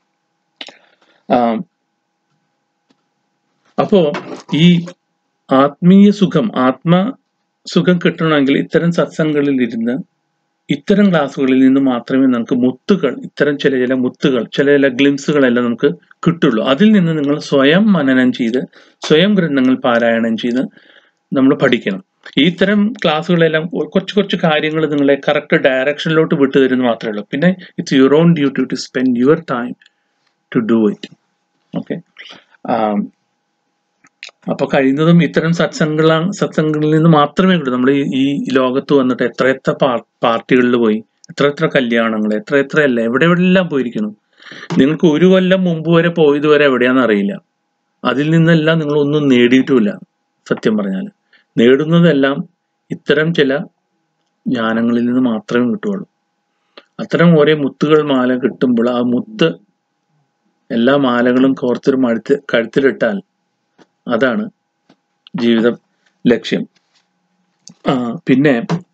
അപ്പോ ഈ ആത്മീയ സുഖം, ആത്മസുഖം കിട്ടണമെങ്കിൽ ഇത്തരം സത്സംഗങ്ങളിൽ ഇരുന്ന് ഇത്തരം ക്ലാസ്സുകളിൽ നിന്ന് മാത്രമേ നമുക്ക് മുത്തുകൾ, ഇത്തരം ചില ചില മുത്തുകൾ, ചില ചില ഗ്ലിംസുകളെല്ലാം നമുക്ക് കിട്ടുള്ളൂ. അതിൽ നിന്ന് നിങ്ങൾ സ്വയം മനനം ചെയ്ത് സ്വയം ഗ്രന്ഥങ്ങൾ പാരായണം ചെയ്ത് നമ്മൾ പഠിക്കണം. ഇത്തരം ക്ലാസ്സുകളെല്ലാം കുറച്ച് കുറച്ച് കാര്യങ്ങൾ നിങ്ങളെ കറക്റ്റ് ഡയറക്ഷനിലോട്ട് വിട്ടു തരുന്നു മാത്രമേ ഉള്ളൂ. പിന്നെ it's your own duty to spend your time to do it. Okay, അപ്പൊ കഴിയുന്നതും ഇത്തരം സത്സംഗ സത്സംഗങ്ങളിൽ നിന്ന് മാത്രമേ കിട്ടൂ. നമ്മൾ ഈ ലോകത്ത് വന്നിട്ട് എത്ര എത്ര പാർട്ടികളിൽ പോയി, എത്ര എത്ര കല്യാണങ്ങൾ, എത്ര എത്ര അല്ല എവിടെ എവിടെയെല്ലാം പോയിരിക്കുന്നു. നിങ്ങൾക്ക് ഒരു കൊല്ലം മുമ്പ് വരെ പോയത് വരെ എവിടെയാണെന്ന് അറിയില്ല. അതിൽ നിന്നെല്ലാം നിങ്ങൾ ഒന്നും നേടിയിട്ടുമില്ല. സത്യം പറഞ്ഞാൽ നേടുന്നതെല്ലാം ഇത്തരം ചില ജ്ഞാനങ്ങളിൽ നിന്ന് മാത്രമേ കിട്ടുകയുള്ളൂ. അത്തരം ഓരോ മുത്തുകൾ മാല കിട്ടുമ്പോൾ ആ മുത്ത് എല്ലാ മാലകളും കോർത്തൊരു മഴുത്ത് കഴുത്തിലിട്ടാൽ അതാണ് ജീവിത ലക്ഷ്യം. ആ പിന്നെ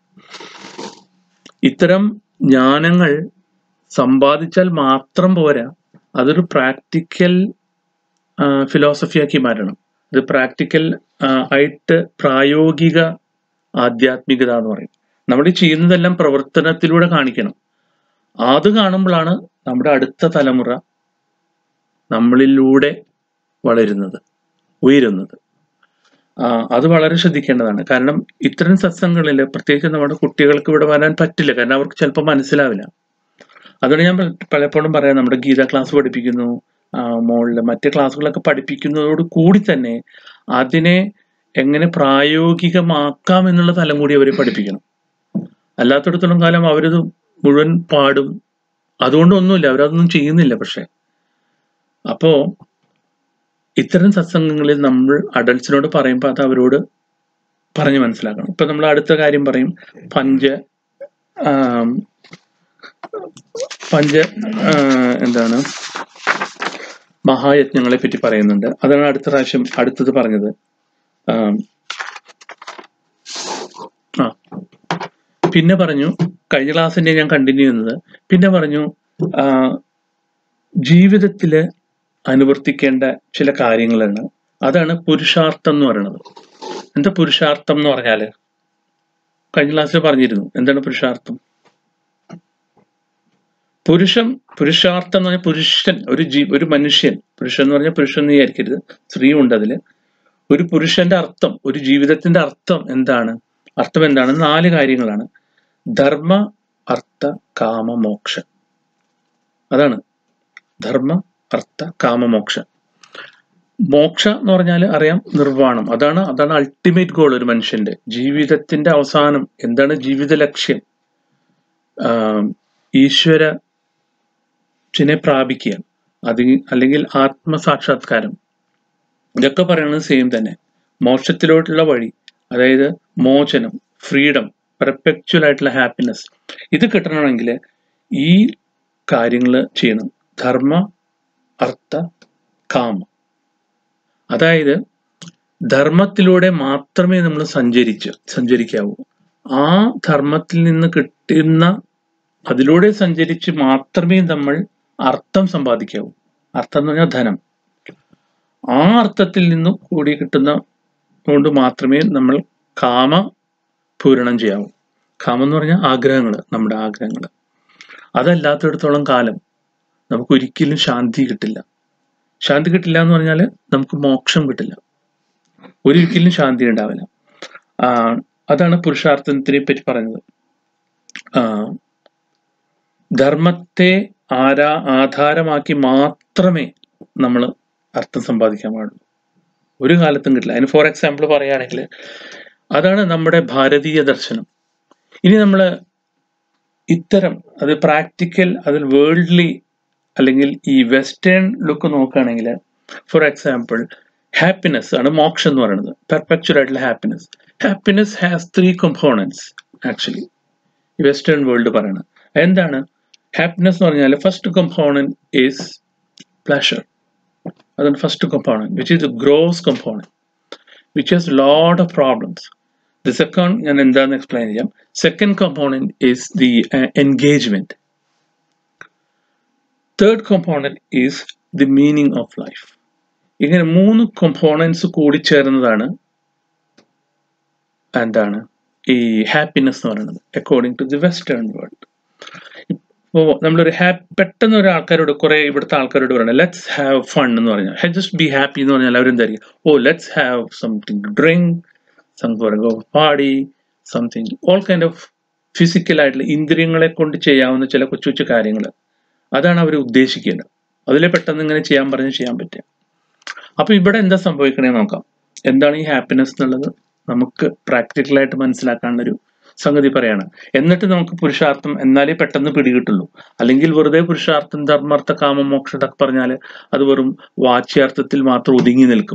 ഇത്തരം ജ്ഞാനങ്ങൾ സമ്പാദിച്ചാൽ മാത്രം പോരാ, അതൊരു പ്രാക്ടിക്കൽ ഫിലോസഫിയാക്കി മാറ്റണം. ഇത് പ്രാക്ടിക്കൽ ആയിട്ട് പ്രായോഗിക ആധ്യാത്മികത എന്ന് പറയും. നമ്മൾ ഈ ചെയ്യുന്നതെല്ലാം പ്രവർത്തനത്തിലൂടെ കാണിക്കണം. അത് കാണുമ്പോഴാണ് നമ്മുടെ അടുത്ത തലമുറ നമ്മളിലൂടെ വളരുന്നത്, ഉയരുന്നത്. അത് വളരെ ശ്രദ്ധിക്കേണ്ടതാണ്. കാരണം ഇത്തരം സത്സംഗങ്ങളിൽ പ്രത്യേകിച്ച് നമ്മുടെ കുട്ടികൾക്ക് ഇവിടെ വരാൻ പറ്റില്ല, കാരണം അവർക്ക് ചിലപ്പോൾ മനസ്സിലാവില്ല. അതുകൊണ്ട് ഞാൻ പലപ്പോഴും പറയാം, നമ്മുടെ ഗീത ക്ലാസ് പഠിപ്പിക്കുന്നു, മോളിൽ മറ്റ് ക്ലാസ്സുകളൊക്കെ പഠിപ്പിക്കുന്നതോട് കൂടി തന്നെ അതിനെ എങ്ങനെ പ്രായോഗികമാക്കാം എന്നുള്ള തലം കൂടി അവരെ പഠിപ്പിക്കണം. അല്ലാത്തടത്തോളം കാലം അവരത് മുഴുവൻ പാടും, അതുകൊണ്ടൊന്നുമില്ല, അവരതൊന്നും ചെയ്യുന്നില്ല. പക്ഷെ അപ്പോ ഇത്തരം സത്സംഗങ്ങളിൽ നമ്മൾ അഡൽട്സിനോട് പറയുമ്പോൾ അത് അവരോട് പറഞ്ഞ് മനസ്സിലാക്കണം. ഇപ്പൊ നമ്മൾ അടുത്ത കാര്യം പറയും, പഞ്ച പഞ്ച എന്താണ് മഹായജ്ഞങ്ങളെ പറ്റി പറയുന്നുണ്ട്. അതാണ് അടുത്ത പ്രാവശ്യം അടുത്തത് പറഞ്ഞത്. ആ പിന്നെ പറഞ്ഞു, കഴിഞ്ഞ ക്ലാസ്സിന്റെ ഞാൻ കണ്ടിന്യൂ ചെയ്യുന്നത്, പിന്നെ പറഞ്ഞു ജീവിതത്തില് അനുവർത്തിക്കേണ്ട ചില കാര്യങ്ങളാണ്. അതാണ് പുരുഷാർത്ഥം എന്ന് പറയുന്നത്. എന്താ പുരുഷാർത്ഥം എന്ന് പറഞ്ഞാല് കഴിഞ്ഞ ക്ലാസ്സിൽ പറഞ്ഞിരുന്നു. എന്താണ് പുരുഷാർത്ഥം? പുരുഷൻ പുരുഷാർത്ഥം എന്ന് പറഞ്ഞാൽ പുരുഷൻ, ഒരു ജീ ഒരു മനുഷ്യൻ. പുരുഷൻ എന്ന് പറഞ്ഞാൽ പുരുഷൻ എന്ന് വിചാരിക്കരുത്, സ്ത്രീ ഉണ്ട് അതില്. ഒരു പുരുഷന്റെ അർത്ഥം, ഒരു ജീവിതത്തിന്റെ അർത്ഥം എന്താണ്? അർത്ഥം എന്താണ്? നാല് കാര്യങ്ങളാണ്: ധർമ്മ, അർത്ഥ, കാമ, മോക്ഷ. അതാണ് ധർമ്മ, അർത്ഥ, കാമ, മോക്ഷ. മോക്ഷ എന്ന് പറഞ്ഞാൽ അറിയാം, നിർവ്വാണം. അതാണ് അതാണ് അൾട്ടിമേറ്റ് ഗോൾ ഒരു മനുഷ്യന്റെ ജീവിതത്തിന്റെ അവസാനം. എന്താണ് ജീവിത ലക്ഷ്യം? ഈശ്വര നെ പ്രാപിക്കുക, അത് അല്ലെങ്കിൽ ആത്മസാക്ഷാത്കാരം. ഇതൊക്കെ പറയുന്നത് സെയിം തന്നെ. മോക്ഷത്തിലോട്ടുള്ള വഴി, അതായത് മോചനം, ഫ്രീഡം, പെർപെക്ച്വൽ ആയിട്ടുള്ള ഹാപ്പിനെസ്, ഇത് കിട്ടണമെങ്കിൽ ഈ കാര്യങ്ങൾ ചെയ്യണം. ധർമ്മ, അർത്ഥ, കാമ. അതായത് ധർമ്മത്തിലൂടെ മാത്രമേ നമ്മൾ സഞ്ചരിച്ച് സഞ്ചരിക്കാവൂ. ആ ധർമ്മത്തിൽ നിന്ന് കിട്ടുന്ന അതിലൂടെ സഞ്ചരിച്ച് മാത്രമേ നമ്മൾ അർത്ഥം സമ്പാദിക്കാവൂ. അർത്ഥം എന്ന് പറഞ്ഞാൽ ധനം. ആ അർത്ഥത്തിൽ നിന്നും കൂടി കിട്ടുന്ന കൊണ്ട് മാത്രമേ നമ്മൾ കാമ പൂരണം ചെയ്യാവൂ. കാമം എന്ന് പറഞ്ഞാൽ ആഗ്രഹങ്ങൾ, നമ്മുടെ ആഗ്രഹങ്ങൾ. അതല്ലാത്തിടത്തോളം കാലം നമുക്ക് ഒരിക്കലും ശാന്തി കിട്ടില്ല. ശാന്തി കിട്ടില്ല എന്ന് പറഞ്ഞാൽ നമുക്ക് മോക്ഷം കിട്ടില്ല, ഒരിക്കലും ശാന്തി ഉണ്ടാവില്ല. ആ അതാണ് പുരുഷാർത്ഥത്തിനെ പറ്റി പറഞ്ഞത്. ആ ധർമ്മത്തെ ആരാ ആധാരമാക്കി മാത്രമേ നമ്മൾ അർത്ഥം സമ്പാദിക്കാൻ പാടുള്ളൂ, ഒരു കാലത്തും കിട്ടില്ല. അതിന് ഫോർ എക്സാമ്പിൾ പറയുകയാണെങ്കിൽ അതാണ് നമ്മുടെ ഭാരതീയ ദർശനം. ഇനി നമ്മൾ ഇത്തരം അത് പ്രാക്ടിക്കൽ, അതിൽ വേൾഡ്ലി അല്ലെങ്കിൽ ഈ വെസ്റ്റേൺ ലുക്ക് നോക്കുകയാണെങ്കിൽ, ഫോർ എക്സാമ്പിൾ ഹാപ്പിനെസ് ആണ് മോക്ഷം എന്ന് പറയുന്നത്, പെർപെക്ച്വൽ ആയിട്ടുള്ള happiness. Happiness has three components actually ഈ വെസ്റ്റേൺ വേൾഡ് പറയണത്. എന്താണ് ഹാപ്പിനെസ് എന്ന് പറഞ്ഞാൽ? First component is pleasure. അതാണ് first component, which is a gross component which has lot of problems. The second, ഞാൻ എന്താണെന്ന് എക്സ്പ്ലെയിൻ ചെയ്യാം. Second component is the uh, engagement. Third component is the meaning of life. ഇങ്ങനെ മൂന്ന് components കൂടി ചേർന്നതാണ് എന്താണ് ഈ ഹാപ്പിനെസ് എന്ന് പറയുന്നത് according to the western world. ഇപ്പോൾ നമ്മളൊരു ഹാപ്പി പെട്ടെന്ന് ഒരു ആൾക്കാരോട്, കുറെ ഇവിടുത്തെ ആൾക്കാരോട് പറയണം ലെറ്റ്സ് ഹാവ് ഫൺ എന്ന് പറഞ്ഞാൽ, ജസ്റ്റ് ബി ഹാപ്പി എന്ന് പറഞ്ഞാൽ അവരെന്തായിരിക്കും, oh let's have something drink, സംഭവം പാടി, something all kind of physical ആയിട്ടുള്ള ഇന്ദ്രിയങ്ങളെ കൊണ്ട് ചെയ്യാവുന്ന ചില കൊച്ചു കൊച്ചു കാര്യങ്ങൾ, അതാണ് അവർ ഉദ്ദേശിക്കുന്നത്. അതിലെ പെട്ടെന്ന് ഇങ്ങനെ ചെയ്യാൻ പറഞ്ഞ് ചെയ്യാൻ പറ്റുക. അപ്പൊ ഇവിടെ എന്താ സംഭവിക്കണേ നോക്കാം. എന്താണ് ഈ ഹാപ്പിനെസ് എന്നുള്ളത് നമുക്ക് പ്രാക്ടിക്കലായിട്ട് മനസ്സിലാക്കാനുള്ളൊരു സംഗതി പറയാണ്. എന്നിട്ട് നമുക്ക് പുരുഷാർത്ഥം എന്നാലേ പെട്ടെന്ന് പിടികിട്ടുള്ളൂ. അല്ലെങ്കിൽ വെറുതെ പുരുഷാർത്ഥം ധർമ്മർത്ഥ കാമ മോക്ഷം എന്നൊക്കെ പറഞ്ഞാൽ അത് വെറും വാച്യാർത്ഥത്തിൽ മാത്രം ഒതുങ്ങി നിൽക്കും.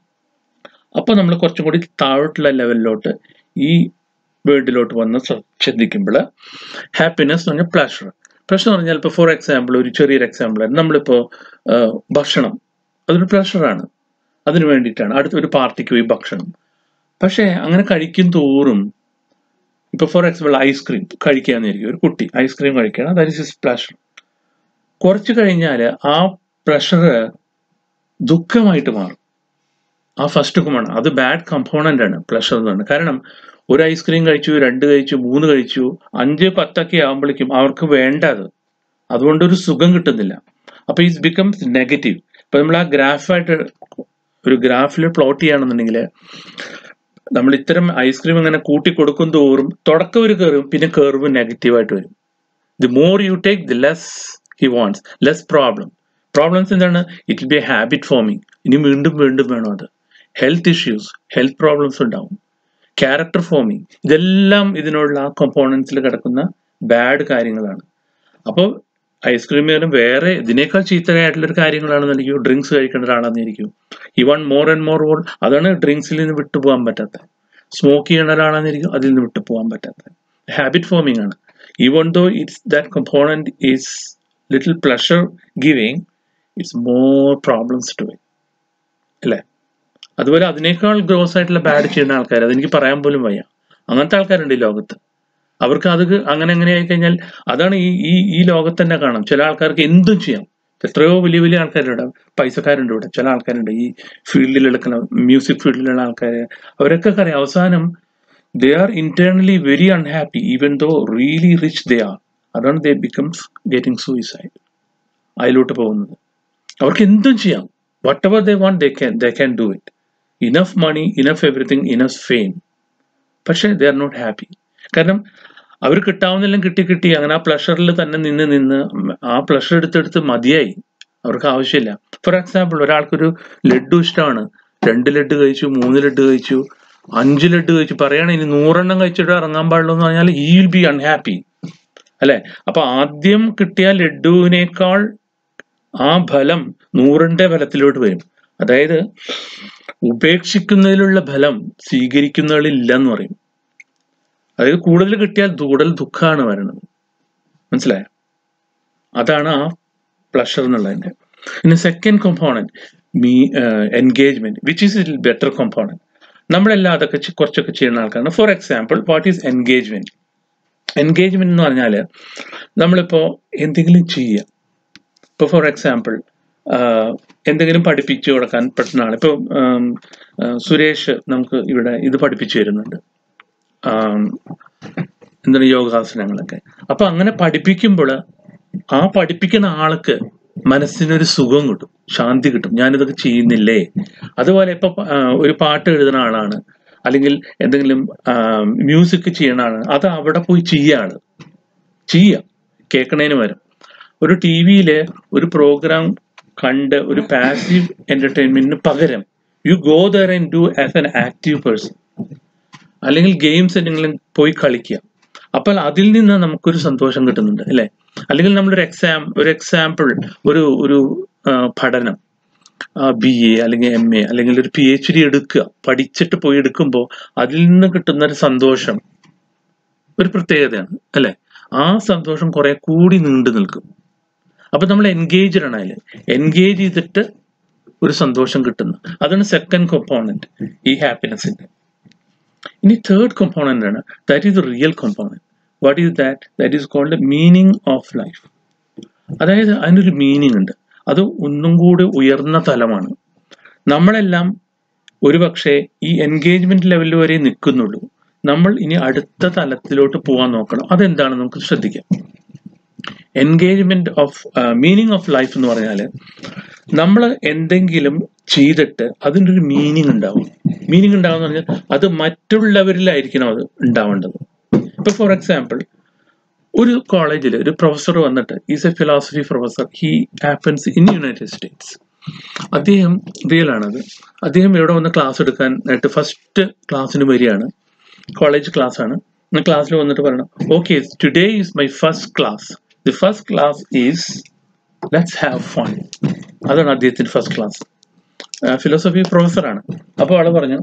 അപ്പൊ നമ്മൾ കുറച്ചും കൂടി താഴോട്ടുള്ള ലെവലിലോട്ട് ഈ വേർഡിലോട്ട് വന്ന് ശ്രദ്ധിക്കുമ്പോൾ ഹാപ്പിനെസ് എന്ന് പറഞ്ഞാൽ പ്ലഷർ. പ്ലഷർ എന്ന് പറഞ്ഞാൽ ഇപ്പോൾ ഫോർ എക്സാമ്പിൾ ഒരു ചെറിയൊരു എക്സാമ്പിൾ ആണ്, നമ്മളിപ്പോൾ ഭക്ഷണം അതൊരു പ്ലഷറാണ്, അതിന് വേണ്ടിയിട്ടാണ് അടുത്തൊരു പാർട്ടിക്ക് പോയി ഭക്ഷണം. പക്ഷേ അങ്ങനെ കഴിക്കും തോറും ഇപ്പോൾ ഫോർ എക്സാമ്പിൾ ഐസ്ക്രീം കഴിക്കാന്നിരിക്കും, ഒരു കുട്ടി ഐസ്ക്രീം കഴിക്കുകയാണ്, ദാറ്റ് ഈസ് ഹിസ് പ്ലഷർ. കുറച്ച് കഴിഞ്ഞാൽ ആ പ്ലഷർ ദുഃഖമായിട്ട് മാറും. ആ ഫസ്റ്റ് കമ്പോണന്റ് അത് ബാഡ് കമ്പോണന്റ് ആണ് പ്ലഷർ എന്ന് പറയുന്നത്. കാരണം ഒരു ഐസ്ക്രീം കഴിച്ചു, രണ്ട് കഴിച്ചു, മൂന്ന് കഴിച്ചു, അഞ്ച് പത്തൊക്കെ ആകുമ്പോഴേക്കും അവർക്ക് വേണ്ട അത്, അതുകൊണ്ടൊരു സുഖം കിട്ടുന്നില്ല. അപ്പൊ ഇറ്റ് ബിക്കംസ് നെഗറ്റീവ്. ഇപ്പൊ നമ്മൾ ആ ഗ്രാഫായിട്ട് ഒരു ഗ്രാഫിൽ പ്ലോട്ട് ചെയ്യുകയാണെന്നുണ്ടെങ്കിൽ നമ്മൾ ഇത്തരം ഐസ്ക്രീം ഇങ്ങനെ കൂട്ടി കൊടുക്കും തോറും തുടക്കം ഒരു കയറും, പിന്നെ കർവ് നെഗറ്റീവായിട്ട് വരും. The more you take the less he wants, less problem. Problems എന്താണ്? It will be a habit forming. ഇനി വീണ്ടും വീണ്ടും വേണം അത്. ഹെൽത്ത് ഇഷ്യൂസ്, ഹെൽത്ത് പ്രോബ്ലംസ് ഉണ്ടാവും, ക്യാരക്ടർ ഫോമിങ്, ഇതെല്ലാം ഇതിനുള്ള ആ കമ്പോണൻസിൽ കിടക്കുന്ന ബാഡ് കാര്യങ്ങളാണ്. അപ്പോൾ ഐസ്ക്രീം ആയാലും വേറെ ഇതിനേക്കാൾ ചീത്തയായിട്ടുള്ളൊരു കാര്യങ്ങളാണെന്നിരിക്കും ഡ്രിങ്ക്സ് കഴിക്കേണ്ട ഒരാളാണെന്നിരിക്കും. Even more and more all അതാണ് ഡ്രിങ്ക്സിൽ നിന്ന് വിട്ടുപോകാൻ പറ്റാത്ത. സ്മോക്ക് ചെയ്യുന്ന ഒരാളാണെന്നിരിക്കും അതിൽ നിന്ന് വിട്ടുപോകാൻ പറ്റാത്ത. ഹാബിറ്റ് ഫോമിങ് ആണ്. Even though it's that component is little pleasure giving, it's more problems to it അല്ലേ. അതുപോലെ അതിനേക്കാൾ ഗ്രോസ് ആയിട്ടുള്ള ബാഡ് ചെയ്യുന്ന ആൾക്കാർ, അതെനിക്ക് പറയാൻ പോലും വയ്യ, അങ്ങനത്തെ ആൾക്കാരുണ്ട് ഈ ലോകത്ത്. അവർക്ക് അത് അങ്ങനെ അങ്ങനെ ആയി കഴിഞ്ഞാൽ അതാണ് ഈ ഈ ഈ ലോകത്ത് തന്നെ കാണാം. ചില ആൾക്കാർക്ക് എന്തും ചെയ്യാം. എത്രയോ വലിയ വലിയ ആൾക്കാരുണ്ട്, പൈസക്കാരുണ്ട് ഇവിടെ, ചില ആൾക്കാരുണ്ട് ഈ ഫീൽഡിൽ എടുക്കുന്ന മ്യൂസിക് ഫീൽഡിലുള്ള ആൾക്കാർ. അവരൊക്കെ അറിയാം അവസാനം they are internally very unhappy even though really rich they are. അതാണ് ദേ ബിക്കംസ് ഗെറ്റിംഗ് സൂയിസൈഡ്. അതിലോട്ട് പോകുന്നത്. അവർക്ക് എന്തും ചെയ്യാം. Whatever they want they can they can do it. Enough money, enough everything, enough fame. പക്ഷേ they are not happy. കാരണം അവർ കിട്ടാവുന്നെല്ലാം കിട്ടി കിട്ടി അങ്ങനെ ആ പ്ലഷറിൽ തന്നെ നിന്ന് നിന്ന് ആ പ്ലഷർ എടുത്തെടുത്ത് മതിയായി, അവർക്ക് ആവശ്യമില്ല. ഫോർ എക്സാമ്പിൾ ഒരാൾക്കൊരു ലഡു ഇഷ്ടമാണ്, രണ്ട് ലഡു കഴിച്ചു, മൂന്ന് ലഡു കഴിച്ചു, അഞ്ച് ലഡു കഴിച്ചു, പറയണ ഇനി നൂറെണ്ണം കഴിച്ചിട്ട് ഇറങ്ങാൻ പാടുള്ളൂ എന്ന് പറഞ്ഞാൽ ഹി വിൽ ബി അൺഹാപ്പി അല്ലെ. അപ്പൊ ആദ്യം കിട്ടിയ ലഡുവിനേക്കാൾ ആ ഫലം നൂറിന്റെ ഫലത്തിലോട്ട് വരും. അതായത് ഉപേക്ഷിക്കുന്നതിലുള്ള ഫലം സ്വീകരിക്കുന്നതിലില്ല എന്ന് പറയും. അതായത് കൂടുതൽ കിട്ടിയാൽ കൂടുതൽ ദുഃഖമാണ് വരുന്നത്. മനസ്സിലായോ? അതാണ് ആ പ്ലഷർ എന്നുള്ളതിന്റെ. പിന്നെ second component me engagement which is it better component. നമ്മളെല്ലാം അതൊക്കെ കുറച്ചൊക്കെ ചെയ്യുന്ന ആൾക്കാരാണ്. For example what is engagement? Engagement എന്ന് പറഞ്ഞാൽ നമ്മളിപ്പോൾ എന്തെങ്കിലും ചെയ്യുക. ഇപ്പോൾ ഫോർ എക്സാമ്പിൾ എന്തെങ്കിലും പഠിപ്പിച്ചു കൊടുക്കാൻ പറ്റുന്ന ആൾ, ഇപ്പോൾ സുരേഷ് നമുക്ക് ഇവിടെ ഇത് പഠിപ്പിച്ചു തരുന്നുണ്ട്, എന്താണ് യോഗാസനങ്ങളൊക്കെ. അപ്പൊ അങ്ങനെ പഠിപ്പിക്കുമ്പോൾ ആ പഠിപ്പിക്കുന്ന ആൾക്ക് മനസ്സിനൊരു സുഖം കിട്ടും, ശാന്തി കിട്ടും, ഞാനിതൊക്കെ ചെയ്യുന്നില്ലേ. അതുപോലെ ഇപ്പൊ ഒരു പാട്ട് എഴുതുന്ന ആളാണ്, അല്ലെങ്കിൽ എന്തെങ്കിലും മ്യൂസിക് ചെയ്യണ ആളാണ്, അത് അവിടെ പോയി ചെയ്യാണ് ചെയ്യുക കേൾക്കണേന് വരും. ഒരു ടി വിയില് ഒരു പ്രോഗ്രാം കണ്ട് ഒരു പാസീവ് എന്റർടൈൻമെന്റിന് പകരം you go there and do as an active person. അല്ലെങ്കിൽ ഗെയിംസ് എന്തെങ്കിലും പോയി കളിക്കുക. അപ്പോൾ അതിൽ നിന്ന് നമുക്കൊരു സന്തോഷം കിട്ടുന്നുണ്ട് അല്ലെ. അല്ലെങ്കിൽ നമ്മളൊരു എക്സാം ഒരു എക്സാമ്പിൾ ഒരു ഒരു പഠനം ബി എ അല്ലെങ്കിൽ എം എ അല്ലെങ്കിൽ ഒരു പി എച്ച് ഡി എടുക്കുക, പഠിച്ചിട്ട് പോയി എടുക്കുമ്പോൾ അതിൽ നിന്ന് കിട്ടുന്ന ഒരു സന്തോഷം ഒരു പ്രത്യേകതയാണ് അല്ലെ. ആ സന്തോഷം കുറെ കൂടി നീണ്ടു നിൽക്കും. അപ്പൊ നമ്മൾ എൻഗേജ്ഡ് ആണ്, അതിൽ എൻഗേജ് ചെയ്തിട്ട് ഒരു സന്തോഷം കിട്ടുന്നു. അതാണ് സെക്കൻഡ് കോമ്പോണന്റ് ഈ ഹാപ്പിനെസിന്റെ. ഇനി തേർഡ് കോമ്പോണന്റ് ആണ്, that is the real component. What is that? That is called meaning of life. അതായത് അതിനൊരു മീനിങ് ഉണ്ട്, അത് ഒന്നും കൂടി ഉയർന്ന തലമാണ്. നമ്മളെല്ലാം ഒരുപക്ഷെ ഈ എൻഗേജ്മെന്റ് ലെവലിൽ വരെ നിൽക്കുന്നുള്ളൂ. നമ്മൾ ഇനി അടുത്ത തലത്തിലോട്ട് പോകാൻ നോക്കണം. അതെന്താണെന്ന് നമുക്ക് ശ്രദ്ധിക്കാം. Engagement of meaning of life എന്ന് പറഞ്ഞാൽ നമ്മൾ എന്തെങ്കിലും ചെയ്തിട്ട് അതിൻ്റെ ഒരു മീനിങ് ഉണ്ടാവും. മീനിങ് ഉണ്ടാവും എന്ന് പറഞ്ഞാൽ അത് മറ്റുള്ളവരിലായിരിക്കണം അത് ഉണ്ടാവേണ്ടത്. ഇപ്പൊ ഫോർ എക്സാമ്പിൾ ഒരു കോളേജിൽ ഒരു പ്രൊഫസർ വന്നിട്ട്, is a philosophy professor, he happens in United States. അദ്ദേഹം റിയൽ ആണത്. അദ്ദേഹം ഇവിടെ വന്ന് ക്ലാസ് എടുക്കാനായിട്ട് ഫസ്റ്റ് ക്ലാസ്സിന് വരികയാണ്, കോളേജ് ക്ലാസ് ആണ്. ക്ലാസ്സിൽ വന്നിട്ട് പറയണം, okay today is my first class, the first class is let's have fun. അതാണ് അദ്ദേഹത്തിന്റെ ഫസ്റ്റ് ക്ലാസ്. ഫിലോസഫി പ്രൊഫസറാണ്. അപ്പോൾ ആള് പറഞ്ഞു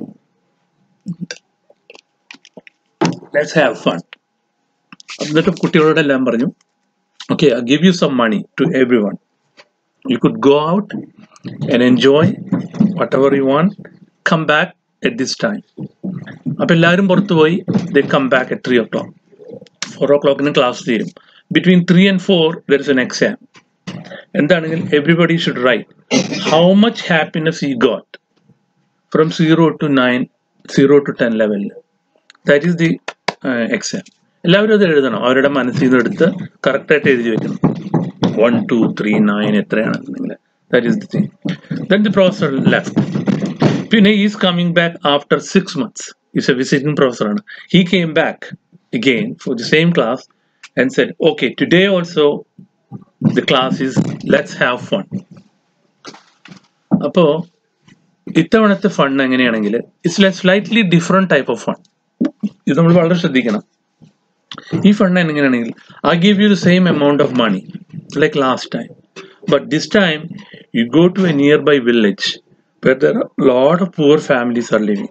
ലെറ്റ്സ് ഹാവ് ഫൺ. എന്നിട്ട് കുട്ടികളോടെല്ലാം പറഞ്ഞു, okay I give you some money to everyone, you could go out and enjoy whatever you want, come back at this time. അപ്പൊ എല്ലാവരും പുറത്തു പോയി. They come back at three o'clock. Four ഓ ക്ലോക്കിന് class തീരും. Between three and four there is an exam. എന്താണെങ്കിൽ everybody should write how much happiness he got from zero to nine zero to ten ലെവലിൽ. That is the exam. എല്ലാവരും അത് എഴുതണം, അവരുടെ മനസ്സിൽ നിന്ന് എടുത്ത് കറക്റ്റായിട്ട് എഴുതി വെക്കണം. വൺ ടു ത്രീ നയൻ എത്രയാണെന്നുണ്ടെങ്കിൽ that is the thing. Then the professor left. പിന്നെ is coming back after six months. Is a visiting പ്രൊഫസറാണ്. He came back again for the same class and said, okay today also the class is let's have fun. അപ്പോ ഇത്തവണത്തെ fun എങ്ങനെയാണെങ്കിൽ it's a slightly different type of fun. ഇത് നമ്മൾ വളരെ ശ്രദ്ധിക്കണം. ഈ fun എങ്ങനെയാണെങ്കിൽ I give you the same amount of money like last time, but this time you go to a nearby village where there are a lot of poor families are living.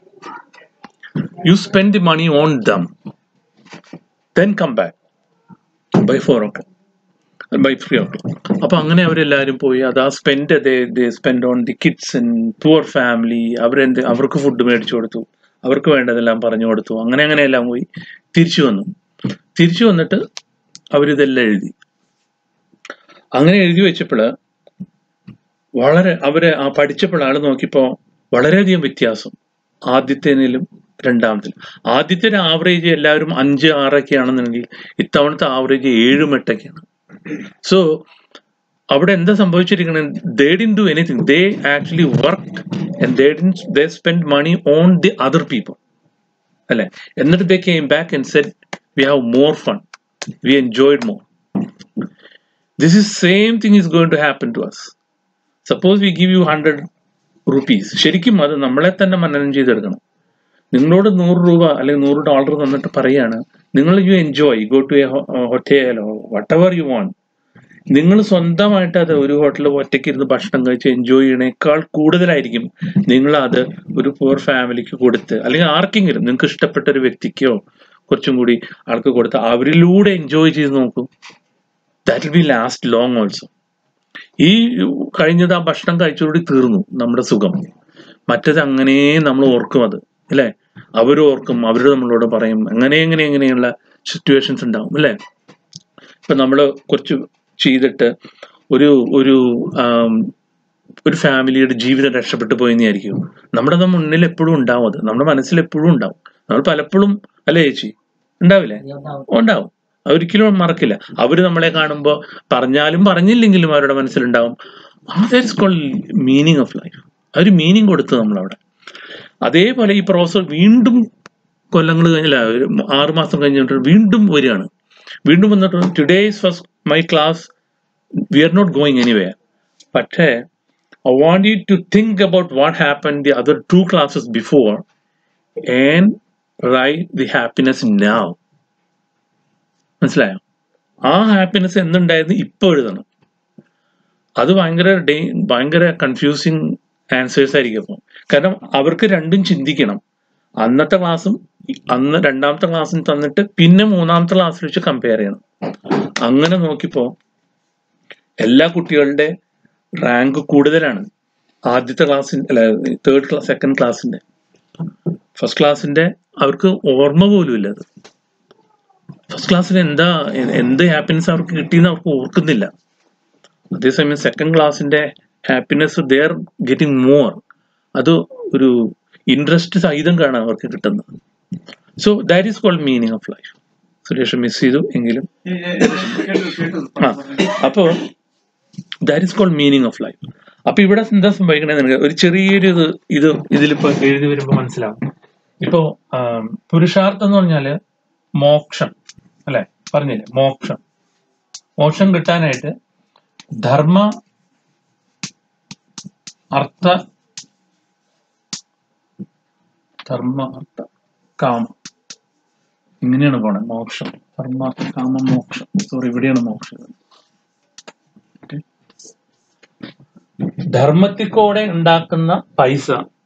You spend the money on them, then come back by four o'clock, by three o'clock. അപ്പൊ അങ്ങനെ അവരെല്ലാവരും പോയി അത് ആ spend they spend on the kids and poor family. അവരെന്ത് അവർക്ക് food മേടിച്ചു കൊടുത്തു, അവർക്ക് വേണ്ടതെല്ലാം പറഞ്ഞു കൊടുത്തു. അങ്ങനെ അങ്ങനെ എല്ലാം പോയി തിരിച്ചു വന്നു. തിരിച്ചു വന്നിട്ട് അവരിതെല്ലാം എഴുതി. അങ്ങനെ എഴുതി വെച്ചപ്പോൾ വളരെ അവര് ആ പഠിച്ചപ്പോൾ ആള് നോക്കിയപ്പോൾ വളരെയധികം വ്യത്യാസം ആദ്യത്തേതിലും രണ്ടാമത്തിലും. ആദ്യത്തെ ആവറേജ് എല്ലാവരും അഞ്ച് ആറൊക്കെ ആണെന്നുണ്ടെങ്കിൽ ഇത്തവണത്തെ ആവറേജ് ഏഴും എട്ടൊക്കെയാണ്. സോ അവിടെ എന്താ സംഭവിച്ചിരിക്കുന്നത്? They didn't do anything, they actually work and they didn't they spend money on the other people അല്ലെ. എന്നിട്ട് they came back and said we have more fun, we enjoyed more. This is same thing is going to happen to us. Suppose we give you one hundred rupees, ശരിക്കും അത് നമ്മളെ തന്നെ മനനം ചെയ്തെടുക്കണം. നിങ്ങളോട് നൂറ് രൂപ അല്ലെങ്കിൽ നൂറ് ഡോളർ തന്നിട്ട് പറയാണ് നിങ്ങൾ you enjoy go to a ഹോട്ടലോ വട്ട് എവർ യു വാണ്ട്. നിങ്ങൾ സ്വന്തമായിട്ട് അത് ഒരു ഹോട്ടലിൽ ഒറ്റയ്ക്ക് ഇരുന്ന് ഭക്ഷണം കഴിച്ച് എൻജോയ് ചെയ്യണേക്കാൾ കൂടുതലായിരിക്കും നിങ്ങൾ അത് ഒരു പൂർ ഫാമിലിക്ക് കൊടുത്ത് അല്ലെങ്കിൽ ആർക്കെങ്കിലും നിങ്ങൾക്ക് ഇഷ്ടപ്പെട്ട ഒരു വ്യക്തിക്കോ കുറച്ചും കൂടി ആൾക്ക് കൊടുത്ത് അവരിലൂടെ എൻജോയ് ചെയ്ത് നോക്കും. That will be last long also. ഈ കഴിഞ്ഞത് ആ ഭക്ഷണം കഴിച്ചോടി തീർന്നു നമ്മുടെ സുഖം. മറ്റത് അങ്ങനെ നമ്മൾ ഓർക്കും അത് അല്ലെ. അവരും ഓർക്കും, അവര് നമ്മളോട് പറയും അങ്ങനെ എങ്ങനെ എങ്ങനെയുള്ള സിറ്റുവേഷൻസ് ഉണ്ടാവും അല്ലേ? ഇപ്പൊ നമ്മൾ കുറച്ച് ചെയ്തിട്ട് ഒരു ഒരു ഒരു ഫാമിലിയുടെ ജീവിതം രക്ഷപ്പെട്ടു പോയെന്നായിരിക്കും നമ്മുടെ മുന്നിൽ എപ്പോഴും ഉണ്ടാവും, അത് നമ്മുടെ മനസ്സിൽ എപ്പോഴും ഉണ്ടാവും. നമ്മൾ പലപ്പോഴും അല്ലേ ചേച്ചി ഉണ്ടാവില്ലേ? ഉണ്ടാവും. ഒരിക്കലും മറക്കില്ല. അവര് നമ്മളെ കാണുമ്പോൾ പറഞ്ഞാലും പറഞ്ഞില്ലെങ്കിലും അവരുടെ മനസ്സിലുണ്ടാവും. That's called meaning of life. അവർ മീനിങ് കൊടുത്തു നമ്മളവിടെ. അതേപോലെ ഈ പ്രോസസ് വീണ്ടും കൊല്ലങ്ങൾ കഴിഞ്ഞില്ല, ഒരു ആറ് മാസം കഴിഞ്ഞിട്ട് വീണ്ടും വരികയാണ്. വീണ്ടും വന്നിട്ട് today is first my class, we are not going anywhere. പക്ഷേ I want you to think about what happened the other two classes before and write the happiness now. മനസ്സിലായോ? ആ ഹാപ്പിനെസ് എന്തുണ്ടായിരുന്നു ഇപ്പൊ എഴുതണം. അത് ഭയങ്കര ഡേ ഭയങ്കര കൺഫ്യൂസിങ് ആൻസേഴ്സ് ആയിരിക്കും അപ്പോൾ. കാരണം അവർക്ക് രണ്ടും ചിന്തിക്കണം. അന്നത്തെ ക്ലാസ്സും അന്ന് രണ്ടാമത്തെ ക്ലാസ്സും തന്നിട്ട് പിന്നെ മൂന്നാമത്തെ ക്ലാസ്സിൽ വെച്ച് കമ്പയർ ചെയ്യണം. അങ്ങനെ നോക്കിയപ്പോ എല്ലാ കുട്ടികളുടെ റാങ്ക് കൂടുതലാണ് ആദ്യത്തെ ക്ലാസ്സിന്റെ അല്ല തേർഡ് ക്ലാസ് സെക്കൻഡ് ക്ലാസ്സിന്റെ. ഫസ്റ്റ് ക്ലാസ്സിന്റെ അവർക്ക് ഓർമ്മ പോലും ഇല്ല. അത് ഫസ്റ്റ് ക്ലാസ്സിൽ എന്താ എന്ത് ഹാപ്പിനെസ് അവർക്ക് കിട്ടിയെന്ന് അവർക്ക് ഓർക്കുന്നില്ല. അതേസമയം സെക്കൻഡ് ക്ലാസ്സിന്റെ happiness they are getting more. അത് ഒരു ഇൻട്രസ്റ്റ് സഹിതം കാണാൻ അവർക്ക് കിട്ടുന്നത്. So that is called meaning of life. Suresh miss ചെയ്തു എങ്കിലും ആ അപ്പോ that is called meaning of life. അപ്പൊ ഇവിടെ എന്താ സംഭവിക്കണേ, ഒരു ചെറിയൊരു ഇത് ഇത് ഇതിലിപ്പോ എഴുതി വരുമ്പോ മനസ്സിലാവും. ഇപ്പോ പുരുഷാർത്ഥം എന്ന് പറഞ്ഞാല് മോക്ഷം അല്ലെ, പറഞ്ഞില്ലേ മോക്ഷം. മോക്ഷം കിട്ടാനായിട്ട് ധർമ്മ അർത്ഥ ധർമ്മ അർത്ഥ കാമം ഇങ്ങനെയാണ് പോണേ. മോക്ഷം ധർമ്മ കാമം മോക്ഷം. സോറി, ഇവിടെയാണ് മോക്ഷം. ധർമ്മത്തിൽ കൂടെ ഉണ്ടാക്കുന്ന പൈസ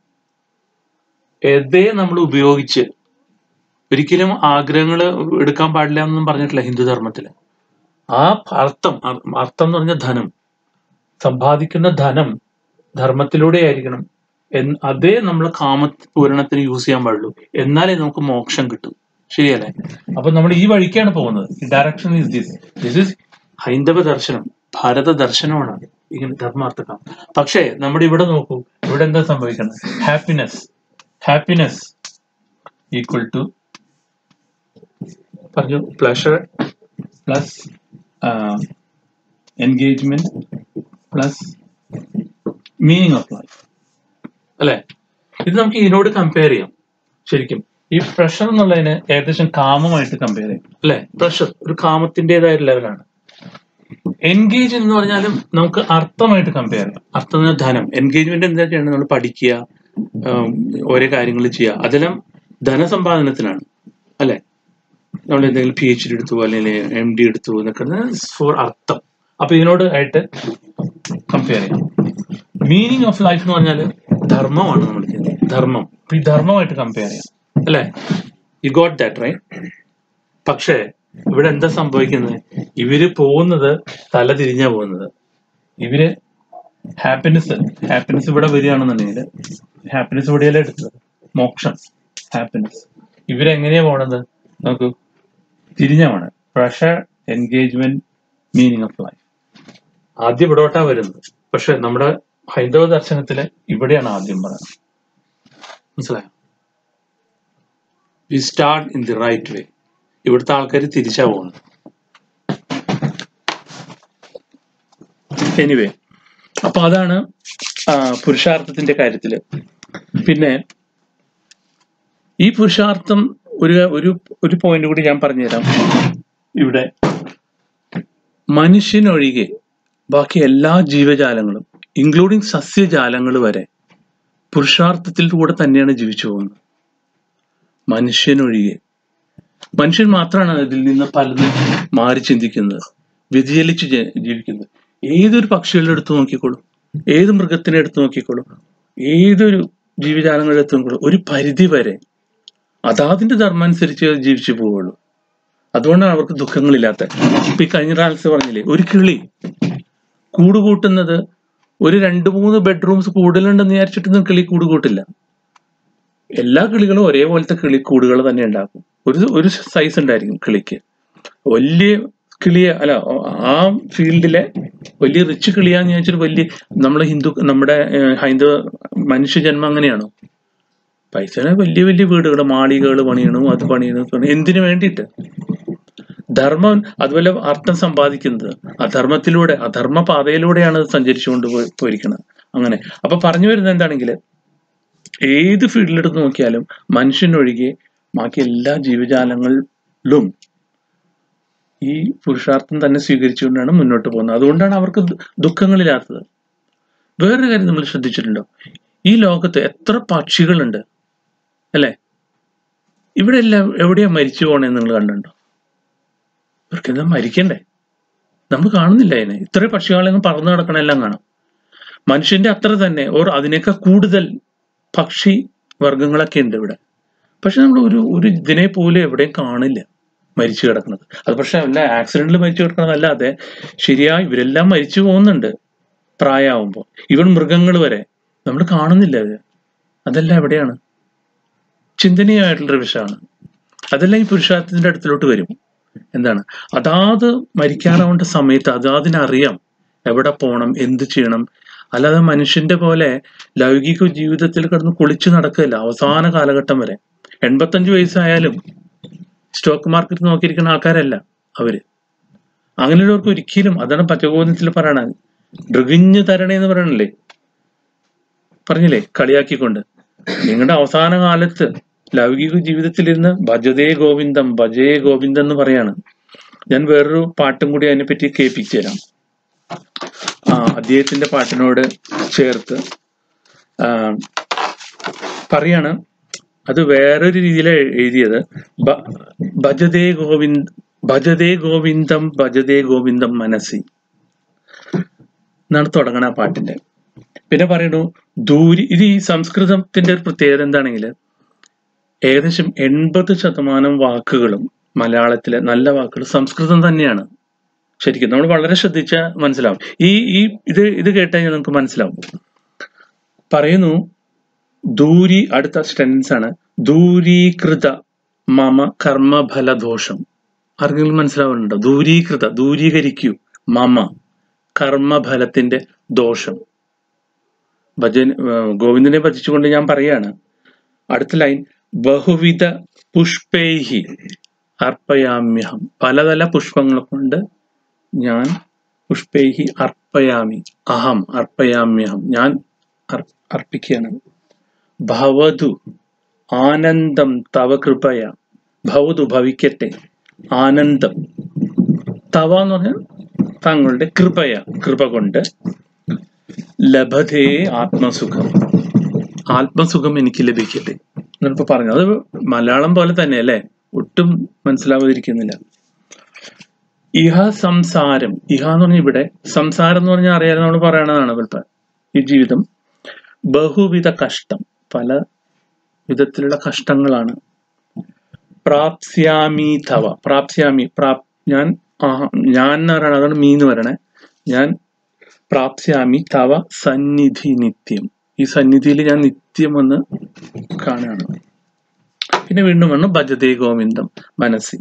എതേ നമ്മൾ ഉപയോഗിച്ച് ഒരിക്കലും ആഗ്രഹങ്ങൾ എടുക്കാൻ പാടില്ല എന്നൊന്നും പറഞ്ഞിട്ടില്ല ഹിന്ദുധർമ്മത്തില്. ആ അർത്ഥം അർത്ഥം എന്ന് പറഞ്ഞ ധനം, സമ്പാദിക്കുന്ന ധനം ധർമ്മത്തിലൂടെ ആയിരിക്കണം. അതേ നമ്മൾ കാമ പൂരണത്തിന് യൂസ് ചെയ്യാൻ പാടുള്ളൂ. എന്നാലേ നമുക്ക് മോക്ഷം കിട്ടും. ശരിയല്ലേ? അപ്പൊ നമ്മൾ ഈ വഴിക്കാണ് പോകുന്നത്. Direction is this this is ഹൈന്ദവ ദർശനം, ഭാരത ദർശനമാണ് ഇങ്ങനെ ധർമാർത്ഥം. പക്ഷേ നമ്മുടെ ഇവിടെ നോക്കൂ, ഇവിടെ എന്താ സംഭവിക്കുന്നത്? ഹാപ്പിനെസ് ഹാപ്പിനെസ് ഈക്വൽ ടു പറഞ്ഞു pleasure plus engagement plus meaning of life അല്ലെ? ഇത് നമുക്ക് ഇതിനോട് കമ്പയർ ചെയ്യാം. ശരിക്കും ഈ പ്രഷർ എന്നുള്ളതിന് ഏകദേശം കാമമായിട്ട് കമ്പയർ ചെയ്യും അല്ലെ? പ്രഷർ ഒരു കാമത്തിൻ്റെതായ ലെവലാണ്. എൻഗേജ് എന്ന് പറഞ്ഞാലും നമുക്ക് അർത്ഥമായിട്ട് കമ്പയർ ചെയ്യാം. അർത്ഥം എന്ന് ധനം. എൻഗേജ്മെന്റ് എന്താ ചെയ്യണം? നമ്മൾ പഠിക്കുക, ഓരോ കാര്യങ്ങൾ ചെയ്യുക. അതെല്ലാം ധനസമ്പാദനത്തിനാണ് അല്ലെ? നമ്മൾ എന്തെങ്കിലും പി എച്ച് ഡി എടുത്തു അല്ലെങ്കിൽ എം ഡി എടുത്തു എന്നൊക്കെ ഫോർ അർത്ഥം. അപ്പൊ ഇതിനോട് ആയിട്ട് കമ്പയർ ചെയ്യാം. മീനിങ് ഓഫ് ലൈഫ് എന്ന് പറഞ്ഞാൽ ധർമ്മമാണ്. നമ്മൾ ധർമ്മം ഈ ധർമ്മമായിട്ട് കമ്പയർ ചെയ്യാം അല്ലെ? You got that right? പക്ഷേ ഇവിടെ എന്താ സംഭവിക്കുന്നത്? ഇവര് പോകുന്നത് തല തിരിഞ്ഞാ പോകുന്നത്. ഇവര് ഹാപ്പിനെസ് ഹാപ്പിനെസ് ഇവിടെ വരികയാണെന്നുണ്ടെങ്കിൽ ഹാപ്പിനെസ് ഇവിടെയല്ലേ എടുത്തത്? മോക്ഷം ഹാപ്പിനെസ്. ഇവരെങ്ങനെയാ പോണത്? നമുക്ക് തിരിഞ്ഞാണ്. Pressure engagement meaning of life ആദ്യം ഇവിടോട്ടാ വരുന്നത്. പക്ഷെ നമ്മുടെ ഹൈന്ദവ ദർശനത്തില് ഇവിടെയാണ് ആദ്യം പറയുന്നത്. മനസ്സിലായോ? We start in the right way. ഇവിടുത്തെ ആൾക്കാർ തിരിച്ചാ പോകുന്നത്. എനിവേ, അപ്പൊ അതാണ് പുരുഷാർത്ഥത്തിന്റെ കാര്യത്തില്. പിന്നെ ഈ പുരുഷാർത്ഥം ഒരു ഒരു ഒരു പോയിന്റ് കൂടി ഞാൻ പറഞ്ഞുതരാം. ഇവിടെ മനുഷ്യനൊഴികെ ബാക്കി എല്ലാ ജീവജാലങ്ങളും ഇൻക്ലൂഡിങ് സസ്യജാലങ്ങൾ വരെ പുരുഷാർത്ഥത്തിലൂടെ തന്നെയാണ് ജീവിച്ചു പോകുന്നത്. മനുഷ്യനൊഴികെ. മനുഷ്യൻ മാത്രമാണ് ഇതിൽ നിന്ന് പലതും മാറി ചിന്തിക്കുന്നത്, വ്യതിചലിച്ച് ജീവിക്കുന്നത്. ഏതൊരു പക്ഷികളുടെ എടുത്ത് നോക്കിക്കോളും, ഏത് മൃഗത്തിനെ എടുത്ത് നോക്കിക്കോളും, ഏതൊരു ജീവജാലങ്ങളുടെ എടുത്ത് നോക്കിക്കോളും, ഒരു പരിധി വരെ അതാതിന്റെ ധർമ്മം അനുസരിച്ച് ജീവിച്ചു പോവുള്ളൂ. അതുകൊണ്ടാണ് അവർക്ക് ദുഃഖങ്ങളില്ലാത്ത. ഇപ്പൊ ഈ കഴിഞ്ഞ പ്രാവശ്യം പറഞ്ഞില്ലേ, ഒരു കിളി കൂട് കൂട്ടുന്നത് ഒരു രണ്ട് മൂന്ന് ബെഡ്റൂംസ് കൂടുതലുണ്ടെന്ന് വിചാരിച്ചിട്ടൊന്നും കിളി കൂട് കൂട്ടില്ല. എല്ലാ കിളികളും ഒരേപോലത്തെ കിളിക്കൂടുകൾ തന്നെ ഉണ്ടാക്കും. ഒരു ഒരു സൈസ് ഉണ്ടായിരിക്കും കിളിക്ക്. വലിയ കിളിയെ അല്ല ആ ഫീൽഡിലെ വലിയ റിച്ച് കിളിയാന്ന് ചോദിച്ചിട്ട് വലിയ നമ്മളെ ഹിന്ദു നമ്മുടെ ഹൈന്ദവ മനുഷ്യജന്മം അങ്ങനെയാണോ? പൈസനെ വലിയ വലിയ വീടുകൾ മാളികകൾ പണിയണു, അത് പണിയണു, എന്തിനു വേണ്ടിയിട്ട്? ധർമ്മം അതുപോലെ അർത്ഥം സമ്പാദിക്കുന്നത് അധർമ്മത്തിലൂടെ, അധർമ്മ പാതയിലൂടെയാണ് അത് സഞ്ചരിച്ചുകൊണ്ട് പോയി പോയിരിക്കുന്നത്. അങ്ങനെ അപ്പൊ പറഞ്ഞു വരുന്നത് എന്താണെങ്കിൽ, ഏത് ഫീൽഡിലെടുത്ത് നോക്കിയാലും മനുഷ്യനൊഴികെ ബാക്കി എല്ലാ ജീവജാലങ്ങളിലും ഈ പുരുഷാർത്ഥം തന്നെ സ്വീകരിച്ചുകൊണ്ടാണ് മുന്നോട്ട് പോകുന്നത്. അതുകൊണ്ടാണ് അവർക്ക് ദുഃഖങ്ങളില്ലാത്തത്. വേറൊരു കാര്യം നമ്മൾ ശ്രദ്ധിച്ചിട്ടുണ്ടോ? ഈ ലോകത്ത് എത്ര പക്ഷികളുണ്ട് അല്ലെ? ഇവിടെ എല്ലാം എവിടെയാ മരിച്ചു പോകണേന്ന് നിങ്ങൾ കണ്ടുണ്ടോ? ഇവർക്കെന്താ മരിക്കണ്ടേ? നമ്മൾ കാണുന്നില്ല അതിനെ. ഇത്ര പക്ഷികളെങ്കിലും പറന്നു കിടക്കണെല്ലാം കാണാം. മനുഷ്യന്റെ അത്ര തന്നെ ഓർ അതിനേക്കാൾ കൂടുതൽ പക്ഷി വർഗങ്ങളൊക്കെ ഉണ്ട് ഇവിടെ. പക്ഷെ നമ്മൾ ഒരു ഒരു ഇതിനെ പോലും എവിടെയും കാണില്ല മരിച്ചു കിടക്കുന്നത്. അത് പക്ഷെ അല്ല ആക്സിഡന്റിൽ മരിച്ചു കിടക്കണതല്ലാതെ ശരിയായി ഇവരെല്ലാം മരിച്ചു പോകുന്നുണ്ട് പ്രായമാകുമ്പോൾ. ഇവൻ മൃഗങ്ങൾ വരെ നമ്മൾ കാണുന്നില്ല. അത് അതെല്ലാം എവിടെയാണ്? ചിന്തനീയമായിട്ടുള്ളൊരു വിഷയമാണ്. അതെല്ലാം ഈ പുരുഷാർത്ഥത്തിന്റെ അടുത്തിലോട്ട് വരും. എന്താണ്? അതാത് മരിക്കാനാവേണ്ട സമയത്ത് അതാതിനറിയാം എവിടെ പോകണം, എന്ത് ചെയ്യണം. അല്ലാതെ മനുഷ്യന്റെ പോലെ ലൗകിക ജീവിതത്തിൽ കിടന്ന് കുളിച്ചു നടക്കുകയല്ല അവസാന കാലഘട്ടം വരെ. എൺപത്തഞ്ചു വയസ്സായാലും സ്റ്റോക്ക് മാർക്കറ്റ് നോക്കിയിരിക്കുന്ന ആൾക്കാരല്ല അവര്. അങ്ങനെയുള്ളവർക്ക് ഒരിക്കലും, അതാണ് പച്ചഗോവിന്ദത്തിൽ പറയണത്, ഡ്രഗിഞ്ഞു തരണേ എന്ന് പറയണല്ലേ, പറഞ്ഞില്ലേ കളിയാക്കിക്കൊണ്ട്. നിങ്ങളുടെ അവസാന കാലത്ത് ലൗകിക ജീവിതത്തിലിരുന്ന് ഭജതേ ഗോവിന്ദം ഭജേ ഗോവിന്ദം എന്ന് പറയാണ്. ഞാൻ വേറൊരു പാട്ടും കൂടി അതിനെപ്പറ്റി കേൾപ്പിച്ചു തരാം. ആ അദ്ദേഹത്തിന്റെ പാട്ടിനോട് ചേർത്ത് ആ പറയാണ്. അത് വേറൊരു രീതിയിലാണ് എഴുതിയത്. ഭജതേ ഗോവിന്ദ് ഭജതേ ഗോവിന്ദം ഭജതേ ഗോവിന്ദം മനസ്സി എന്നാണ് തുടങ്ങണ ആ പാട്ടിന്റെ. പിന്നെ പറയണു ദൂരി. ഇത് ഈ സംസ്കൃതത്തിന്റെ ഒരു പ്രത്യേകത എന്താണെങ്കിൽ, ഏകദേശം എൺപത് ശതമാനം വാക്കുകളും മലയാളത്തിലെ നല്ല വാക്കുകൾ സംസ്കൃതം തന്നെയാണ്. ശരിക്കും നമ്മൾ വളരെ ശ്രദ്ധിച്ചാൽ മനസ്സിലാവും. ഈ ഈ ഇത് ഇത് കേട്ടുകഴിഞ്ഞാൽ നമുക്ക് മനസ്സിലാവും. പറയുന്നു ദൂരി, അടുത്ത ടെൻസ് ആണ്, ദൂരീകൃത മമ കർമ്മഫലദോഷം. ആർക്കെങ്കിലും മനസ്സിലാവുന്നുണ്ടോ? ദൂരീകൃത, ദൂരീകരിക്കൂ, മമ കർമ്മഫലത്തിന്റെ ദോഷം. ഭജൻ ഗോവിന്ദനെ ഭജിച്ചുകൊണ്ട് ഞാൻ പറയാണ്. അടുത്ത ലൈൻ, ബഹുവിധ പുഷ്പൈഹി അർപ്പയാമ്യഹം. പലതല പുഷ്പങ്ങൾ കൊണ്ട് ഞാൻ, പുഷ്പൈഹി അർപ്പയാമി, അഹം അർപ്പയാമ്യഹം, ഞാൻ അർപ്പിക്കുകയാണ്. ഭവതു ആനന്ദം തവ കൃപയ. ഭവതു ഭവിക്കട്ടെ, ആനന്ദം തവ എന്ന് പറഞ്ഞാൽ താങ്കളുടെ കൃപയ, കൃപ കൊണ്ട്, ലഭതേ ആത്മസുഖം, ആത്മസുഖം എനിക്ക് ലഭിക്കട്ടെ എന്നിപ്പോ പറഞ്ഞു. അത് മലയാളം പോലെ തന്നെ അല്ലേ, ഒട്ടും മനസ്സിലാവാതിരിക്കുന്നില്ല. ഇഹ സംസാരം, ഇഹ എന്ന് പറഞ്ഞാൽ ഇവിടെ, സംസാരം എന്ന് പറഞ്ഞാൽ അറിയാതെ നമ്മൾ പറയണതാണ് ഇവിടുത്തെ ഈ ജീവിതം. ബഹുവിധ കഷ്ടം, പല വിധത്തിലുള്ള കഷ്ടങ്ങളാണ്. പ്രാപ്സ്യാമി തവ, പ്രാപ്സ്യാമി പ്രാപ് ഞാൻ ഞാൻ എന്ന് പറയണത്, അതാണ് മീ എന്ന് പറയണേ. ഞാൻ പ്രാപ്സ്യാമി തവ സന്നിധി നിത്യം, ഈ സന്നിധിയിൽ ഞാൻ നിത്യം വന്ന് കാണുകയാണ്. പിന്നെ വീണ്ടും വന്നു ഭജതേ ഗോവിന്ദം മനസ്സി.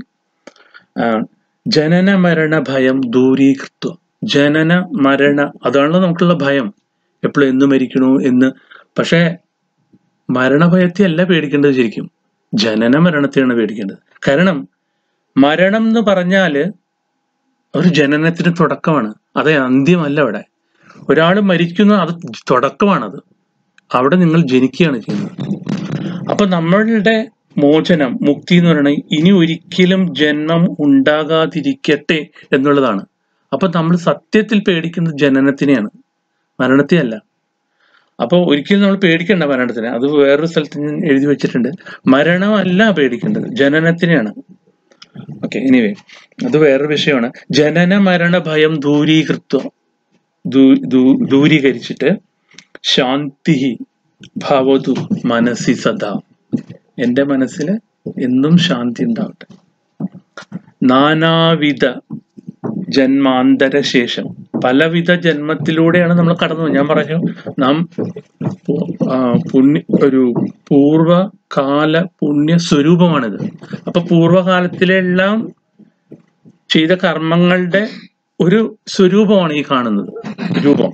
ജനന മരണ ഭയം ദൂരീകൃത്വ. ജനന മരണ, അതാണല്ലോ നമുക്കുള്ള ഭയം, എപ്പോഴും എന്ന് മരിക്കണു എന്ന്. പക്ഷെ മരണഭയത്തെ അല്ല പേടിക്കേണ്ടത്, ശരിക്കും ജനന മരണത്തെയാണ് പേടിക്കേണ്ടത്. കാരണം മരണം എന്ന് പറഞ്ഞാല് ഒരു ജനനത്തിന് തുടക്കമാണ്, അതെ അന്ത്യമല്ല. അവിടെ ഒരാൾ മരിക്കുന്ന അത് തുടക്കമാണത്, അവിടെ നിങ്ങൾ ജനിക്കുകയാണ് ചെയ്യുന്നത്. അപ്പൊ നമ്മളുടെ മോചനം, മുക്തി എന്ന് പറയുന്നത് ഇനി ഒരിക്കലും ജന്മം ഉണ്ടാകാതിരിക്കട്ടെ എന്നുള്ളതാണ്. അപ്പൊ നമ്മൾ സത്യത്തിൽ പേടിക്കുന്നത് ജനനത്തിനെയാണ്, മരണത്തെ അല്ല. അപ്പൊ ഒരിക്കലും നമ്മൾ പേടിക്കേണ്ട മരണത്തിനെ, അത് വേറൊരു സ്ഥലത്ത് ഞാൻ എഴുതി വെച്ചിട്ടുണ്ട്. മരണമല്ല പേടിക്കേണ്ടത്, ജനനത്തിനെയാണ്. ഓക്കെ, എനിവേ അത് വേറൊരു വിഷയമാണ്. ജനന മരണ ഭയം ദൂരീകൃത്വം, ദൂരീകരിച്ചിട്ട് ശാന്തി ഭവതു മനസ്സി സദാ, എന്റെ മനസ്സിൽ എന്നും ശാന്തി ഉണ്ടാവട്ടെ. നാനാവിധ ജന്മാന്തര ശേഷം, പലവിധ ജന്മത്തിലൂടെയാണ് നമ്മൾ കടന്നു. ഞാൻ പറഞ്ഞു നാം പുണ്യ ഒരു പൂർവകാല പുണ്യ സ്വരൂപമാണിത്. അപ്പൊ പൂർവകാലത്തിലെല്ലാം ചെയ്ത കർമ്മങ്ങളുടെ ഒരു സ്വരൂപമാണ് ഈ കാണുന്നത് രൂപം.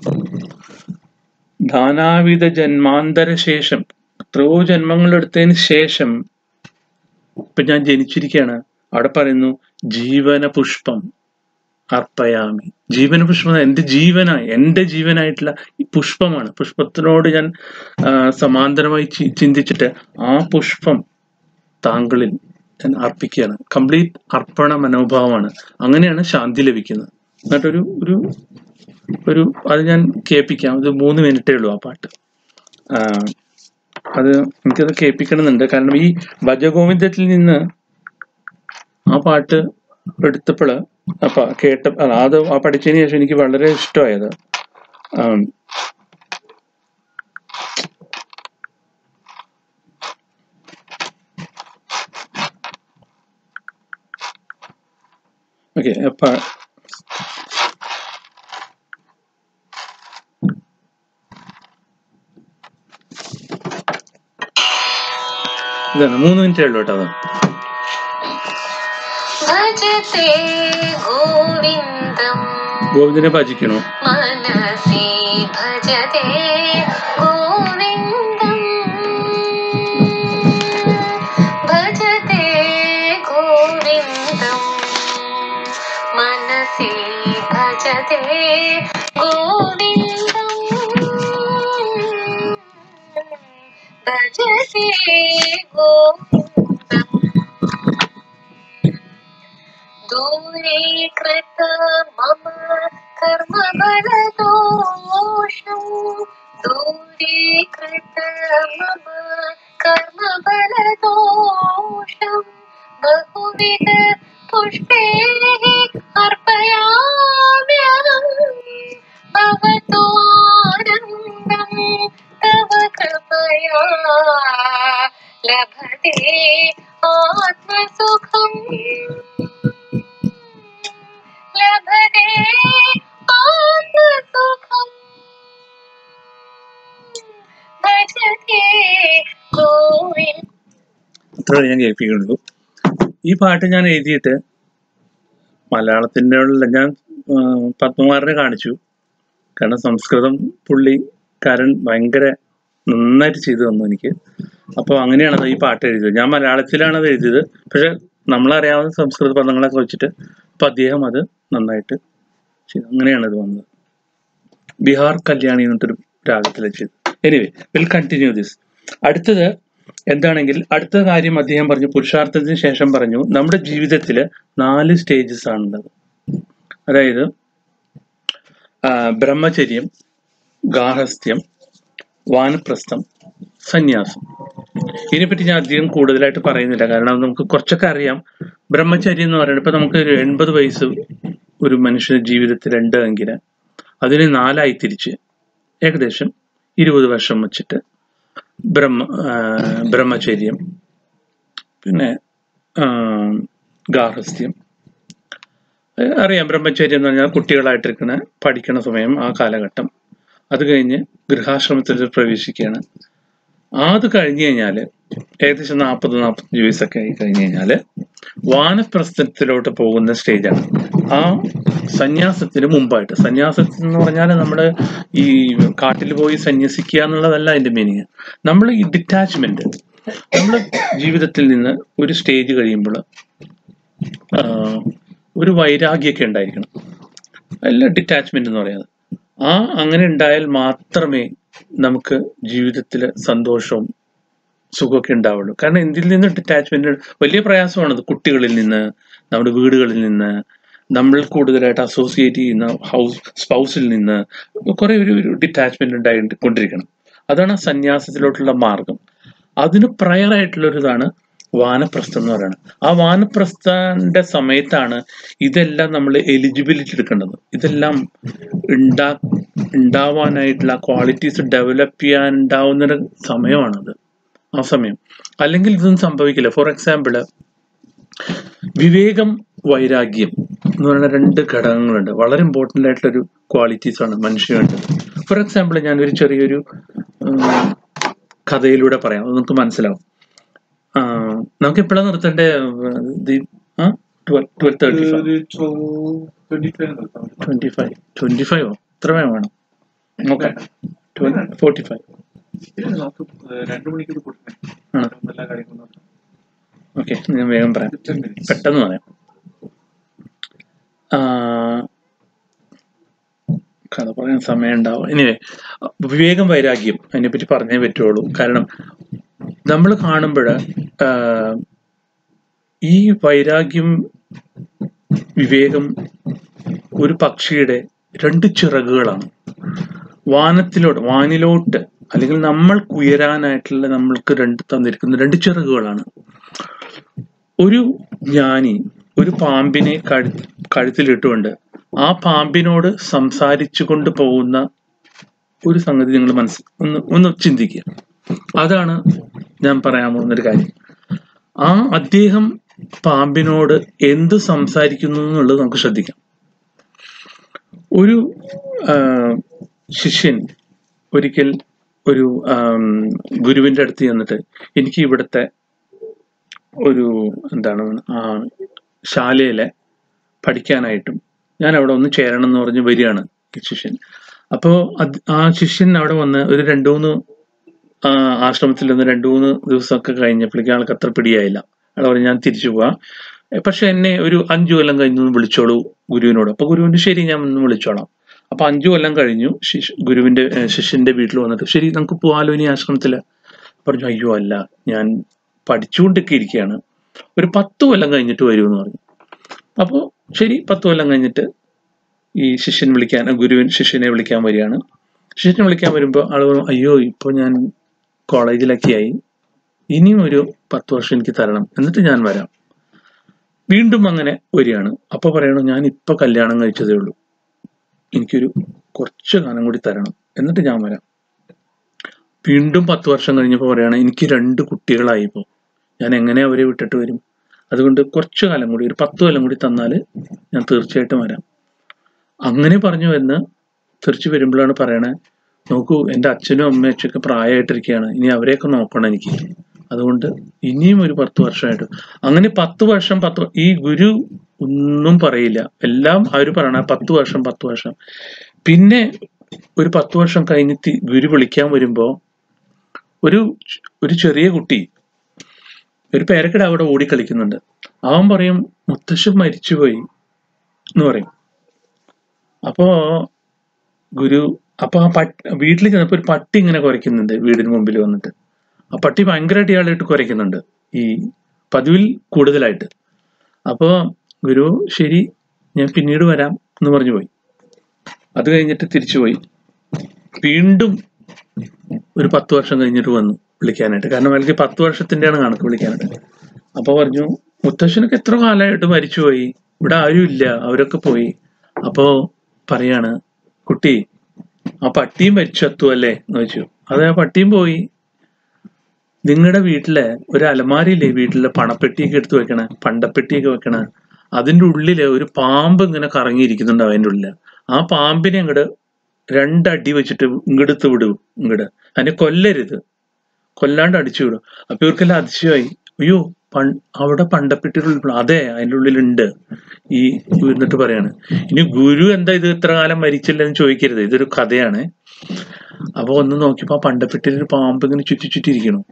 നാനാവിധ ജന്മാന്തര ശേഷം, എത്രയോ ജന്മങ്ങളെടുത്തതിന് ശേഷം ഇപ്പൊ ഞാൻ ജനിച്ചിരിക്കുകയാണ്. അവിടെ പറയുന്നു ജീവന പുഷ്പം അർപ്പയാമി. ജീവന പുഷ്പം എന്റെ ജീവനായി, എന്റെ ജീവനായിട്ടുള്ള ഈ പുഷ്പമാണ്. പുഷ്പത്തിനോട് ഞാൻ സമാന്തരമായി ചിന്തിച്ചിട്ട് ആ പുഷ്പം താങ്കളിൽ ഞാൻ അർപ്പിക്കുകയാണ്. കംപ്ലീറ്റ് അർപ്പണ മനോഭാവമാണ്. അങ്ങനെയാണ് ശാന്തി ലഭിക്കുന്നത്. എന്നിട്ടൊരു ഒരു ഒരു അത് ഞാൻ കേൾപ്പിക്കാം. ഇത് മൂന്ന് മിനിറ്റേ ഉള്ളൂ ആ പാട്ട്. അത് എനിക്കത് കേൾപ്പിക്കണമെന്നുണ്ട്. കാരണം ഈ ഭജഗോവിന്ദത്തിൽ നിന്ന് ആ പാട്ട് എടുത്തപ്പോൾ അപ്പൊ കേട്ട അത് ആ പഠിച്ചതിന് ശേഷം എനിക്ക് വളരെ ഇഷ്ടമായത്. ഓക്കെ, അപ്പൊ ഇതാണ് മൂന്ന് മിനിറ്റേ ഉള്ളൂ കേട്ടോ. അത് ഗോവിന്ദനെ ഭജിക്കണോ? മനസി ഭജതേ ഗോവിന്ദം ഭജതേ ഗോവിന്ദം മനസി ഭജതേ ഗോവിന്ദം ഭജതേ ഗോവിന്ദം ദൂരീകൃത മമ കർമ്മബലദോഷം ദൂരീകൃത മമ കർമ്മബലദോഷം ബഹുവിധ പുഷ്പൈഃ അർപ്പയാമ്യഹം ഭവതോരംഗം തവ കൃപയാ ലഭതേ ആത്മസുഖം ലഭതേ ആത്മസുഖം ഭജതേ ഗോവിന്ദം. അത്ര ഞാൻ കേൾപ്പിക്കുന്നുള്ളൂ. ഈ പാട്ട് ഞാൻ എഴുതിയിട്ട് മലയാളത്തിൻ്റെ ഞാൻ പത്മകുമാറിനെ കാണിച്ചു. കാരണം സംസ്കൃതം പുള്ളിക്കാരൻ ഭയങ്കര നന്നായിട്ട് ചെയ്തു തന്നു എനിക്ക്. അപ്പോൾ അങ്ങനെയാണത് ഈ പാട്ട് എഴുതിയത്. ഞാൻ മലയാളത്തിലാണത് എഴുതിയത്, പക്ഷെ നമ്മളറിയാവുന്ന സംസ്കൃത പദങ്ങളൊക്കെ വെച്ചിട്ട് അപ്പം അദ്ദേഹം അത് നന്നായിട്ട് ചെയ്തു. അങ്ങനെയാണത് വന്നത്. ബിഹാർ കല്യാണി എന്നിട്ടൊരു രാഗത്തിൽ ചെയ്തു. Anyway will continue this. അടുത്തത് എന്താണെങ്കിൽ അടുത്ത കാര്യം അദ്ദേഹം പറഞ്ഞു, പുരുഷാർത്ഥത്തിന് ശേഷം പറഞ്ഞു നമ്മുടെ ജീവിതത്തിൽ നാല് സ്റ്റേജസ് ആണുള്ളത്. അതായത് ബ്രഹ്മചര്യം, ഗാർഹസ്ഥ്യം, വാനപ്രസ്ഥം, സന്യാസം. ഇതിനെപ്പറ്റി ഞാൻ അധികം കൂടുതലായിട്ട് പറയുന്നില്ല, കാരണം നമുക്ക് കുറച്ചൊക്കെ അറിയാം. ബ്രഹ്മചര്യം എന്ന് പറയുന്നത് ഇപ്പൊ നമുക്ക് ഒരു എൺപത് വയസ്സ് ഒരു മനുഷ്യന്റെ ജീവിതത്തിൽ ഉണ്ട് എങ്കിൽ അതിനെ നാലായി തിരിച്ച് ഏകദേശം ഇരുപത് വർഷം വെച്ചിട്ട് ബ്രഹ്മ ബ്രഹ്മചര്യം, പിന്നെ ഗാർഹസ്ഥ്യം. അറിയാം, ബ്രഹ്മചര്യം എന്ന് പറഞ്ഞാൽ കുട്ടികളായിട്ടിരിക്കണ പഠിക്കണ സമയം, ആ കാലഘട്ടം. അത് കഴിഞ്ഞ് ഗൃഹാശ്രമത്തിൽ പ്രവേശിക്കുകയാണ്. അത് കഴിഞ്ഞ് കഴിഞ്ഞാൽ ഏകദേശം നാൽപ്പത് നാൽപ്പത്തഞ്ച് വയസ്സൊക്കെ ആയി കഴിഞ്ഞ് കഴിഞ്ഞാൽ വാനപ്രസ്ഥത്തിലോട്ട് പോകുന്ന സ്റ്റേജാണ്. ആ സന്യാസത്തിന് മുമ്പായിട്ട്. സന്യാസത്തിന് എന്ന് പറഞ്ഞാൽ നമ്മൾ ഈ കാട്ടിൽ പോയി സന്യസിക്കുക എന്നുള്ളതല്ല അതിന്റെ മീനിങ്. നമ്മൾ ഈ ഡിറ്റാച്ച്മെന്റ്, നമ്മൾ ജീവിതത്തിൽ നിന്ന് ഒരു സ്റ്റേജ് കഴിയുമ്പോൾ ഒരു വൈരാഗ്യമൊക്കെ ഉണ്ടായിരിക്കണം. അല്ല ഡിറ്റാച്ച്മെന്റ് എന്ന് പറയുന്നത്. ആ അങ്ങനെ ഉണ്ടായാൽ മാത്രമേ നമുക്ക് ജീവിതത്തിൽ സന്തോഷവും സുഖമൊക്കെ ഉണ്ടാവുള്ളൂ. കാരണം എന്തിൽ നിന്ന് ഡിറ്റാച്ച്മെന്റ് വലിയ പ്രയാസമാണത്. കുട്ടികളിൽ നിന്ന്, നമ്മുടെ വീടുകളിൽ നിന്ന്, നമ്മൾ കൂടുതലായിട്ട് അസോസിയേറ്റ് ചെയ്യുന്ന ഹൗസ് സ്പൗസിൽ നിന്ന് കുറെ ഒരു ഒരു ഡിറ്റാച്ച്മെന്റ് ഉണ്ടായി കൊണ്ടിരിക്കണം. അതാണ് സന്യാസത്തിലോട്ടുള്ള മാർഗം. അതിന് പ്രയർ ആയിട്ടുള്ളൊരിതാണ് വാനപ്രസ്ഥം എന്ന് പറയുന്നത്. ആ വാനപ്രസ്ഥന്റെ സമയത്താണ് ഇതെല്ലാം നമ്മൾ എലിജിബിലിറ്റി എടുക്കേണ്ടത്. ഇതെല്ലാം ഉണ്ടാ ഉണ്ടാവാനായിട്ടുള്ള ക്വാളിറ്റീസ് ഡെവലപ്പ് ചെയ്യാൻ ഉണ്ടാവുന്നൊരു സമയമാണത്, ആ സമയം. അല്ലെങ്കിൽ ഇതൊന്നും സംഭവിക്കില്ല. ഫോർ എക്സാമ്പിള് വിവേകം, വൈരാഗ്യം, എന്ന് പറയുന്ന രണ്ട് ഘടകങ്ങളുണ്ട്. വളരെ ഇമ്പോർട്ടൻ്റ് ആയിട്ടുള്ളൊരു ക്വാളിറ്റീസ് ആണ് മനുഷ്യ വേണ്ടത്. ഫോർ എക്സാമ്പിൾ ഞാനൊരു ചെറിയൊരു കഥയിലൂടെ പറയാം, അത് നമുക്ക് മനസ്സിലാവും. നമുക്ക് എപ്പോഴാണ് നിർത്തേണ്ടേ? Twelve thirty five twenty five twenty ഫൈവോ ഇത്ര വേണം വേണം ഓക്കെ ഫോർട്ടി ഫൈവ് ഓക്കെ ഞാൻ വേഗം പറയാം, പെട്ടെന്ന് പറയാം. കഥ പറയാൻ സമയം ഉണ്ടാവും. ഇനി വിവേകം വൈരാഗ്യം അതിനെപ്പറ്റി പറഞ്ഞേ പറ്റുള്ളൂ. കാരണം നമ്മൾ കാണുമ്പോൾ ഈ വൈരാഗ്യം വിവേകം ഒരു പക്ഷിയുടെ രണ്ട് ചിറകുകളാണ്. വാനത്തിലോട്ട് വാനിലോട്ട് അല്ലെങ്കിൽ നമ്മൾക്ക് ഉയരാനായിട്ടുള്ള നമ്മൾക്ക് രണ്ട് തന്നിരിക്കുന്ന രണ്ട് ചിറകുകളാണ്. ഒരു ജ്ഞാനി ഒരു പാമ്പിനെ കഴു കഴുത്തിലിട്ടുകൊണ്ട് ആ പാമ്പിനോട് സംസാരിച്ചു കൊണ്ട് പോകുന്ന ഒരു സംഗതി നിങ്ങൾ മനസ്സിൽ ഒന്ന് ഒന്ന് ചിന്തിക്കുക. അതാണ് ഞാൻ പറയാൻ പോകുന്നൊരു കാര്യം. ആ അദ്ദേഹം പാമ്പിനോട് എന്ത് സംസാരിക്കുന്നു എന്നുള്ളത് നമുക്ക് ശ്രദ്ധിക്കാം. ഒരു ശിഷ്യൻ ഒരിക്കൽ ഒരു ഗുരുവിൻ്റെ അടുത്ത് ചെന്നിട്ട് എനിക്ക് ഇവിടുത്തെ ഒരു എന്താണ് ശാലയിലെ പഠിക്കാനായിട്ടും ഞാൻ അവിടെ ഒന്ന് ചേരണം എന്ന് പറഞ്ഞ് വരികയാണ് ഈ ശിഷ്യൻ. അപ്പോൾ അത് ആ ശിഷ്യൻ അവിടെ വന്ന് ഒരു രണ്ടു മൂന്ന് ആശ്രമത്തിൽ നിന്ന് രണ്ടു മൂന്ന് ദിവസമൊക്കെ കഴിഞ്ഞപ്പോഴേക്കും ആൾക്ക് അത്ര പിടിയായില്ല. അയാൾ പറഞ്ഞു ഞാൻ തിരിച്ചു പോവാം, പക്ഷെ എന്നെ ഒരു അഞ്ചു കൊല്ലം കഴിഞ്ഞ് വിളിച്ചോളൂ ഗുരുവിനോട്. അപ്പൊ ഗുരുവിന്റെ ശരി ഞാൻ ഒന്ന് വിളിച്ചോളാം. അപ്പൊ അഞ്ചു കൊല്ലം കഴിഞ്ഞു ശിഷ് ഗുരുവിന്റെ ശിഷ്യന്റെ വീട്ടിൽ വന്നിട്ട് ശരി നമുക്ക് പോവാലോ ഇനി ആശ്രമത്തില്. പറഞ്ഞു അയ്യോ അല്ല, ഞാൻ പഠിച്ചുകൊണ്ടൊക്കെ ഇരിക്കുകയാണ്, ഒരു പത്ത് കൊല്ലം കഴിഞ്ഞിട്ട് വരുമെന്ന് പറഞ്ഞു. അപ്പോൾ ശരി പത്ത് കൊല്ലം കഴിഞ്ഞിട്ട് ഈ ശിഷ്യൻ വിളിക്കാൻ ഗുരുവിൻ ശിഷ്യനെ വിളിക്കാൻ വരികയാണ്. ശിഷ്യനെ വിളിക്കാൻ വരുമ്പോൾ ആൾ പറഞ്ഞു അയ്യോ ഇപ്പൊ ഞാൻ കോളേജിലൊക്കെ ആയി, ഇനിയും ഒരു പത്ത് വർഷം എനിക്ക് തരണം എന്നിട്ട് ഞാൻ വരാം. വീണ്ടും അങ്ങനെ വരികയാണ്. അപ്പൊ പറയണം ഞാൻ ഇപ്പൊ കല്യാണം കഴിച്ചതേ ഉള്ളൂ, എനിക്കൊരു കുറച്ച് കാലം കൂടി തരണം എന്നിട്ട് ഞാൻ വരാം. വീണ്ടും പത്ത് വർഷം കഴിഞ്ഞപ്പോൾ പറയാണ് എനിക്ക് രണ്ട് കുട്ടികളായിപ്പോ, ഞാൻ എങ്ങനെ അവരെ വിട്ടിട്ട് വരും, അതുകൊണ്ട് കുറച്ചു കാലം കൂടി ഒരു പത്ത് കൊല്ലം കൂടി തന്നാൽ ഞാൻ തീർച്ചയായിട്ടും വരാം. അങ്ങനെ പറഞ്ഞു എന്ന് തിരിച്ചു വരുമ്പോഴാണ് പറയണേ നോക്കൂ എൻ്റെ അച്ഛനും അമ്മയും അച്ഛനൊക്കെ പ്രായമായിട്ടിരിക്കുകയാണ്, ഇനി അവരെയൊക്കെ നോക്കണം എനിക്ക്, അതുകൊണ്ട് ഇനിയും ഒരു പത്ത് വർഷമായിട്ട്. അങ്ങനെ പത്ത് വർഷം പത്ത് ഈ ഗുരു ഒന്നും പറയില്ല, എല്ലാം അവർ പറയണ പത്ത് വർഷം പത്ത് വർഷം. പിന്നെ ഒരു പത്ത് വർഷം കഴിഞ്ഞിട്ട് ഗുരു വിളിക്കാൻ വരുമ്പോ ഒരു ഒരു ചെറിയ കുട്ടി ഒരു പേരക്കിട അവിടെ ഓടിക്കളിക്കുന്നുണ്ട്. അവൻ പറയും മുത്തശ്ശൻ മരിച്ചുപോയി എന്ന് പറയും. അപ്പോ ഗുരു അപ്പൊ ആ പട്ടി വീട്ടിൽ ചെന്നപ്പോ ഒരു പട്ടി ഇങ്ങനെ കുരയ്ക്കുന്നുണ്ട് വീടിന് മുമ്പിൽ വന്നിട്ട്. ആ പട്ടി ഭയങ്കരമായിട്ട് ഇയാളായിട്ട് കുരയ്ക്കുന്നുണ്ട്, ഈ പതിവിൽ കൂടുതലായിട്ട്. അപ്പോ ഗുരു ശരി ഞാൻ പിന്നീട് വരാം എന്ന് പറഞ്ഞു പോയി. അത് കഴിഞ്ഞിട്ട് തിരിച്ചുപോയി. വീണ്ടും ഒരു പത്ത് വർഷം കഴിഞ്ഞിട്ട് വന്നു വിളിക്കാനായിട്ട്, കാരണം എനിക്ക് പത്ത് വർഷത്തിന്റെയാണ് കണക്ക് വിളിക്കാനായിട്ട്. അപ്പൊ പറഞ്ഞു മുത്തശ്ശനൊക്കെ എത്ര കാലമായിട്ട് മരിച്ചുപോയി, ഇവിടെ ആരും ഇല്ല, അവരൊക്കെ പോയി. അപ്പോ പറയാണ് കുട്ടി ആ പട്ടിയും മരിച്ചു അല്ലേ എന്ന് വെച്ചു. അതെ ആ പട്ടിയും പോയി. നിങ്ങളുടെ വീട്ടിലെ ഒരു അലമാരിയില്ലേ വീട്ടിലെ പണപ്പെട്ടിയൊക്കെ എടുത്ത് വെക്കണേ, പണ്ടപ്പെട്ടിയൊക്കെ വെക്കണേ, അതിൻ്റെ ഉള്ളില് ഒരു പാമ്പ് ഇങ്ങനെ കറങ്ങിയിരിക്കുന്നുണ്ട് അതിൻ്റെ ഉള്ളില്. ആ പാമ്പിനെ ഇങ്ങോട്ട് രണ്ടടി വെച്ചിട്ട് ഇങ്ങെടുത്ത് വിടും, ഇങ്ങോട്ട് അതിനെ കൊല്ലരുത്, കൊല്ലാണ്ട് അടിച്ചു വിടും. അപ്പൊ ഇവർക്കെല്ലാം അതിശയമായി, അയ്യോ പ അവിടെ പണ്ടപ്പെട്ടിയുടെ ഉള്ളിൽ അതെ അതിൻ്റെ ഉള്ളിലുണ്ട് ഈ എന്നിട്ട് പറയാണ്. ഇനി ഗുരു എന്താ ഇത് ഇത്ര കാലം മരിച്ചില്ലെന്ന് ചോദിക്കരുത്, ഇതൊരു കഥയാണ്. അപ്പൊ ഒന്ന് നോക്കിയപ്പോ ആ പണ്ടപ്പെട്ടിയിൽ ഒരു പാമ്പ് ഇങ്ങനെ ചുറ്റി ചുറ്റിയിരിക്കണു.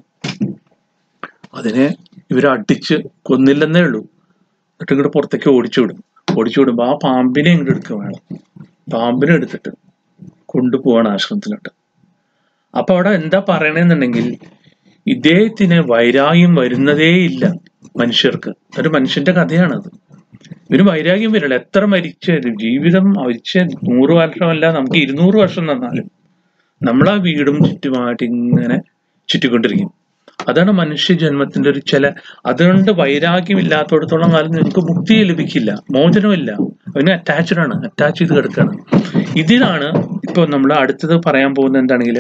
അതിനെ ഇവര് അടിച്ച് കൊന്നില്ലെന്നേ ഉള്ളൂ, എന്നിട്ട് ഇങ്ങോട്ട് പുറത്തേക്ക് ഓടിച്ചു വിടും. ഓടിച്ചു വിടുമ്പോ ആ പാമ്പിനെ ഇങ്ങോട്ട് എടുക്കുക വേണം. പാമ്പിനെ എടുത്തിട്ട് കൊണ്ടുപോവാണ് ആശ്രമത്തിലോട്ട്. അപ്പൊ അവിടെ എന്താ പറയണെന്നുണ്ടെങ്കിൽ ഇദ്ദേഹത്തിന് വൈരാഗ്യം വരുന്നതേ ഇല്ല മനുഷ്യർക്ക്. ഒരു മനുഷ്യന്റെ കഥയാണത്. ഇവന് വൈരാഗ്യം വരില്ല. എത്ര മരിച്ച ജീവിതം മരിച്ച നൂറ് വർഷമല്ല, നമുക്ക് ഇരുന്നൂറ് വർഷം തന്നാലും നമ്മളാ വീടും ചുറ്റുമായിട്ട് ഇങ്ങനെ ചുറ്റിക്കൊണ്ടിരിക്കും. അതാണ് മനുഷ്യ ജന്മത്തിന്റെ ഒരു ചില. അതുകൊണ്ട് വൈരാഗ്യം ഇല്ലാത്തടത്തോളം കാലം നിങ്ങൾക്ക് മുക്തി ലഭിക്കില്ല, മോചനമില്ല. അവന് അറ്റാച്ച്ഡ് ആണ്, അറ്റാച്ച് ചെയ്ത് കിടക്കുകയാണ്. ഇതിനാണ് ഇപ്പൊ നമ്മൾ അടുത്തത് പറയാൻ പോകുന്നത്. എന്താണെങ്കിൽ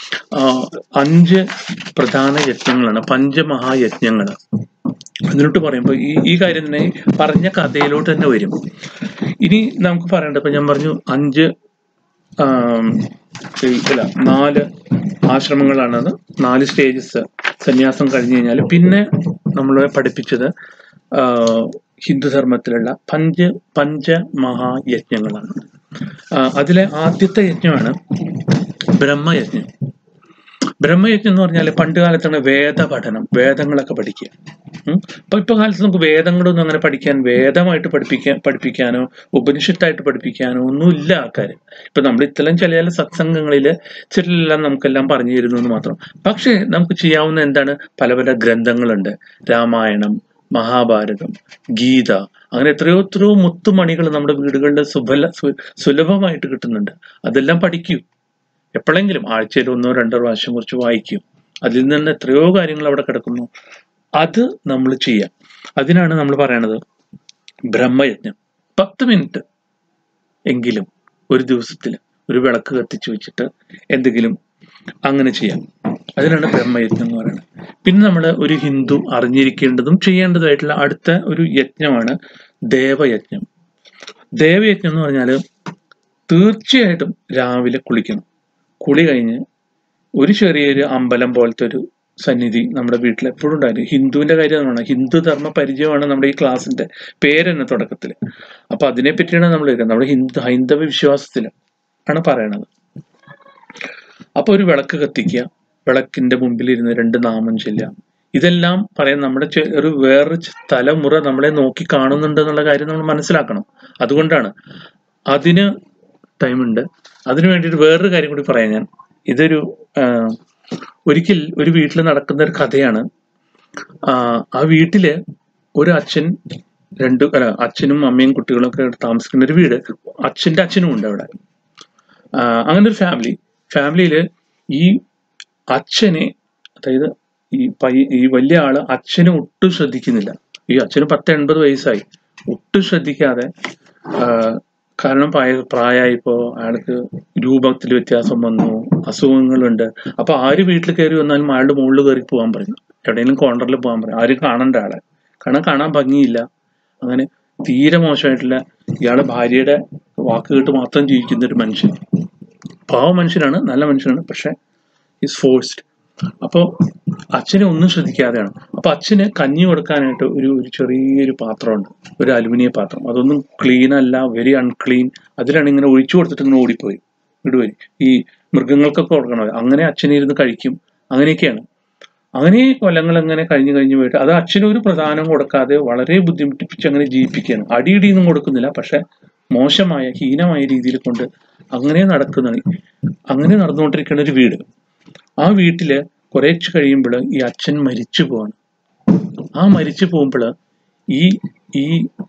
അഞ്ച് പ്രധാന യജ്ഞങ്ങളാണ്, പഞ്ചമഹായജ്ഞങ്ങൾ. അതിലോട്ട് പറയുമ്പോൾ ഈ ഈ കാര്യം തന്നെ പറഞ്ഞ കഥയിലോട്ട് തന്നെ വരും. ഇനി നമുക്ക് പറയണ്ട, ഇപ്പൊ ഞാൻ പറഞ്ഞു അഞ്ച് ഇല്ല നാല് ആശ്രമങ്ങളാണത്, നാല് സ്റ്റേജസ് സന്യാസം കഴിഞ്ഞു കഴിഞ്ഞാൽ പിന്നെ നമ്മളെ പഠിപ്പിച്ചത് ഹിന്ദുധർമ്മത്തിലുള്ള പഞ്ച പഞ്ചമഹായജ്ഞങ്ങളാണ്. അതിലെ ആദ്യത്തെ യജ്ഞമാണ് ബ്രഹ്മയജ്ഞം. ബ്രഹ്മയജ്ഞം എന്ന് പറഞ്ഞാൽ പണ്ട് കാലത്താണ് വേദ പഠനം, വേദങ്ങളൊക്കെ പഠിക്കുക. അപ്പൊ ഇപ്പൊ കാലത്ത് നമുക്ക് വേദങ്ങളൊന്നും അങ്ങനെ പഠിക്കാൻ, വേദമായിട്ട് പഠിപ്പിക്കാൻ പഠിപ്പിക്കാനോ ഉപനിഷത്തായിട്ട് പഠിപ്പിക്കാനോ ഒന്നും ഇല്ല ആൾക്കാർ. ഇപ്പൊ നമ്മൾ ഇത്തരം ചില ചില സത്സംഗങ്ങളില് ചിലെല്ലാം നമുക്കെല്ലാം പറഞ്ഞു തരുന്നു എന്ന് മാത്രം. പക്ഷേ നമുക്ക് ചെയ്യാവുന്ന എന്താണ്, പല പല ഗ്രന്ഥങ്ങളുണ്ട്. രാമായണം, മഹാഭാരതം, ഗീത, അങ്ങനെ എത്രയോ എത്രയോ മുത്തുമണികൾ നമ്മുടെ വീടുകളിൽ സുബല സുലഭമായിട്ട് കിട്ടുന്നുണ്ട്. അതെല്ലാം പഠിക്കൂ. എപ്പോഴെങ്കിലും ആഴ്ചയിൽ ഒന്നോ രണ്ടോ പ്രാവശ്യം കുറിച്ച് വായിക്കും. അതിൽ നിന്ന് എത്രയോ കാര്യങ്ങൾ അവിടെ കിടക്കുന്നു. അത് നമ്മൾ ചെയ്യാം. അതിനാണ് നമ്മൾ പറയണത് ബ്രഹ്മയജ്ഞം. പത്ത് മിനിറ്റ് എങ്കിലും ഒരു ദിവസത്തിൽ ഒരു വിളക്ക് കത്തിച്ചു വെച്ചിട്ട് എന്തെങ്കിലും അങ്ങനെ ചെയ്യാം. അതിനാണ് ബ്രഹ്മയജ്ഞം എന്ന് പറയുന്നത്. പിന്നെ നമ്മൾ ഒരു ഹിന്ദു അറിഞ്ഞിരിക്കേണ്ടതും ചെയ്യേണ്ടതായിട്ടുള്ള അടുത്ത ഒരു യജ്ഞമാണ് ദേവയജ്ഞം. ദേവയജ്ഞം എന്ന് പറഞ്ഞാൽ തീർച്ചയായിട്ടും രാവിലെ കുളിക്കണം. കുളി കഴിഞ്ഞ് ഒരു ചെറിയൊരു അമ്പലം പോലത്തെ ഒരു സന്നിധി നമ്മുടെ വീട്ടിൽ എപ്പോഴും ഉണ്ടായിരുന്നു. ഹിന്ദുവിന്റെ കാര്യമാണ്, ഹിന്ദു ധർമ്മ പരിചയമാണ് നമ്മുടെ ഈ ക്ലാസ്സിന്റെ പേര് തന്നെ തുടക്കത്തിൽ. അപ്പൊ അതിനെ പറ്റിയാണ് നമ്മൾ നമ്മുടെ ഹിന്ദു ഹൈന്ദവ വിശ്വാസത്തിൽ ആണ് പറയണത്. അപ്പൊ ഒരു വിളക്ക് കത്തിക്കുക, വിളക്കിന്റെ മുമ്പിൽ ഇരുന്ന് രണ്ട് നാമം ചൊല്ലുക. ഇതെല്ലാം പറയാൻ നമ്മുടെ ഒരു വേറൊരു തലമുറ നമ്മളെ നോക്കി കാണുന്നുണ്ട് എന്നുള്ള കാര്യം നമ്മൾ മനസ്സിലാക്കണം. അതുകൊണ്ടാണ് അതിന് ടൈമുണ്ട്. അതിനു വേണ്ടിയിട്ട് വേറൊരു കാര്യം കൂടി പറയാം ഞാൻ. ഇതൊരു ഒരിക്കൽ ഒരു വീട്ടിൽ നടക്കുന്ന ഒരു കഥയാണ്. ആ വീട്ടില് ഒരു അച്ഛൻ രണ്ട് അല്ല അച്ഛനും അമ്മയും കുട്ടികളും ഒക്കെ താമസിക്കുന്ന ഒരു വീട്, അച്ഛന്റെ അച്ഛനും ഉണ്ട് അവിടെ. അങ്ങനെ ഒരു ഫാമിലി ഫാമിലിയില് ഈ അച്ഛനെ, അതായത് ഈ പയ്യ ഈ വലിയ ആള് അച്ഛനെ ഒട്ടും ശ്രദ്ധിക്കുന്നില്ല. ഈ അച്ഛന് പത്ത് എൺപത് വയസ്സായി, ഒട്ടും ശ്രദ്ധിക്കാതെ, കാരണം പ്രായ പ്രായമായിപ്പോ അയാൾക്ക് രൂപത്തിൽ വ്യത്യാസം വന്നു, അസുഖങ്ങളുണ്ട്. അപ്പൊ ആര് വീട്ടിൽ കയറി വന്നാലും അയാളുടെ മുകളിൽ കയറി പോകാൻ പറയും, എവിടെയെങ്കിലും കോർണറിൽ പോകാൻ പറയും. ആരും കാണണ്ട ആളെ, കാരണം കാണാൻ ഭംഗിയില്ല. അങ്ങനെ തീരെ മോശമായിട്ടുള്ള, ഇയാളെ ഭാര്യയുടെ വാക്ക് കേട്ട് മാത്രം ജീവിക്കുന്ന ഒരു മനുഷ്യൻ. പാവ മനുഷ്യനാണ്, നല്ല മനുഷ്യനാണ്, പക്ഷെ ഈസ് ഫോഴ്സ്ഡ്. അപ്പൊ അച്ഛനെ ഒന്നും ശ്രദ്ധിക്കാതെയാണ്. അപ്പൊ അച്ഛന് കഞ്ഞി കൊടുക്കാനായിട്ട് ഒരു ഒരു ചെറിയൊരു പാത്രമുണ്ട്, ഒരു അലുമിനിയം പാത്രം. അതൊന്നും ക്ലീൻ അല്ല, വെരി അൺക്ലീൻ. അതിലാണ് ഇങ്ങനെ ഒഴിച്ചു കൊടുത്തിട്ട് ഇങ്ങനെ ഓടിപ്പോയി ഇടുവരി. ഈ മൃഗങ്ങൾക്കൊക്കെ കൊടുക്കണത് അങ്ങനെ അച്ഛനിരുന്ന് കഴിക്കും. അങ്ങനെയൊക്കെയാണ്. അങ്ങനെ കൊല്ലങ്ങൾ അങ്ങനെ കഴിഞ്ഞു കഴിഞ്ഞു പോയിട്ട് അത് അച്ഛന് ഒരു പ്രധാനം കൊടുക്കാതെ വളരെ ബുദ്ധിമുട്ടിപ്പിച്ച് അങ്ങനെ ജീവിപ്പിക്കുകയാണ്. അടിയിടിയൊന്നും കൊടുക്കുന്നില്ല, പക്ഷെ മോശമായ ഹീനമായ രീതിയിൽ കൊണ്ട് അങ്ങനെ നടക്കുന്ന അങ്ങനെ നടന്നുകൊണ്ടിരിക്കുന്ന ഒരു വീട്. ആ വീട്ടില് കുറേച്ച് കഴിയുമ്പോൾ ഈ അച്ഛൻ മരിച്ചു പോവാണ്. ആ മരിച്ചു പോകുമ്പോൾ ഈ ഈ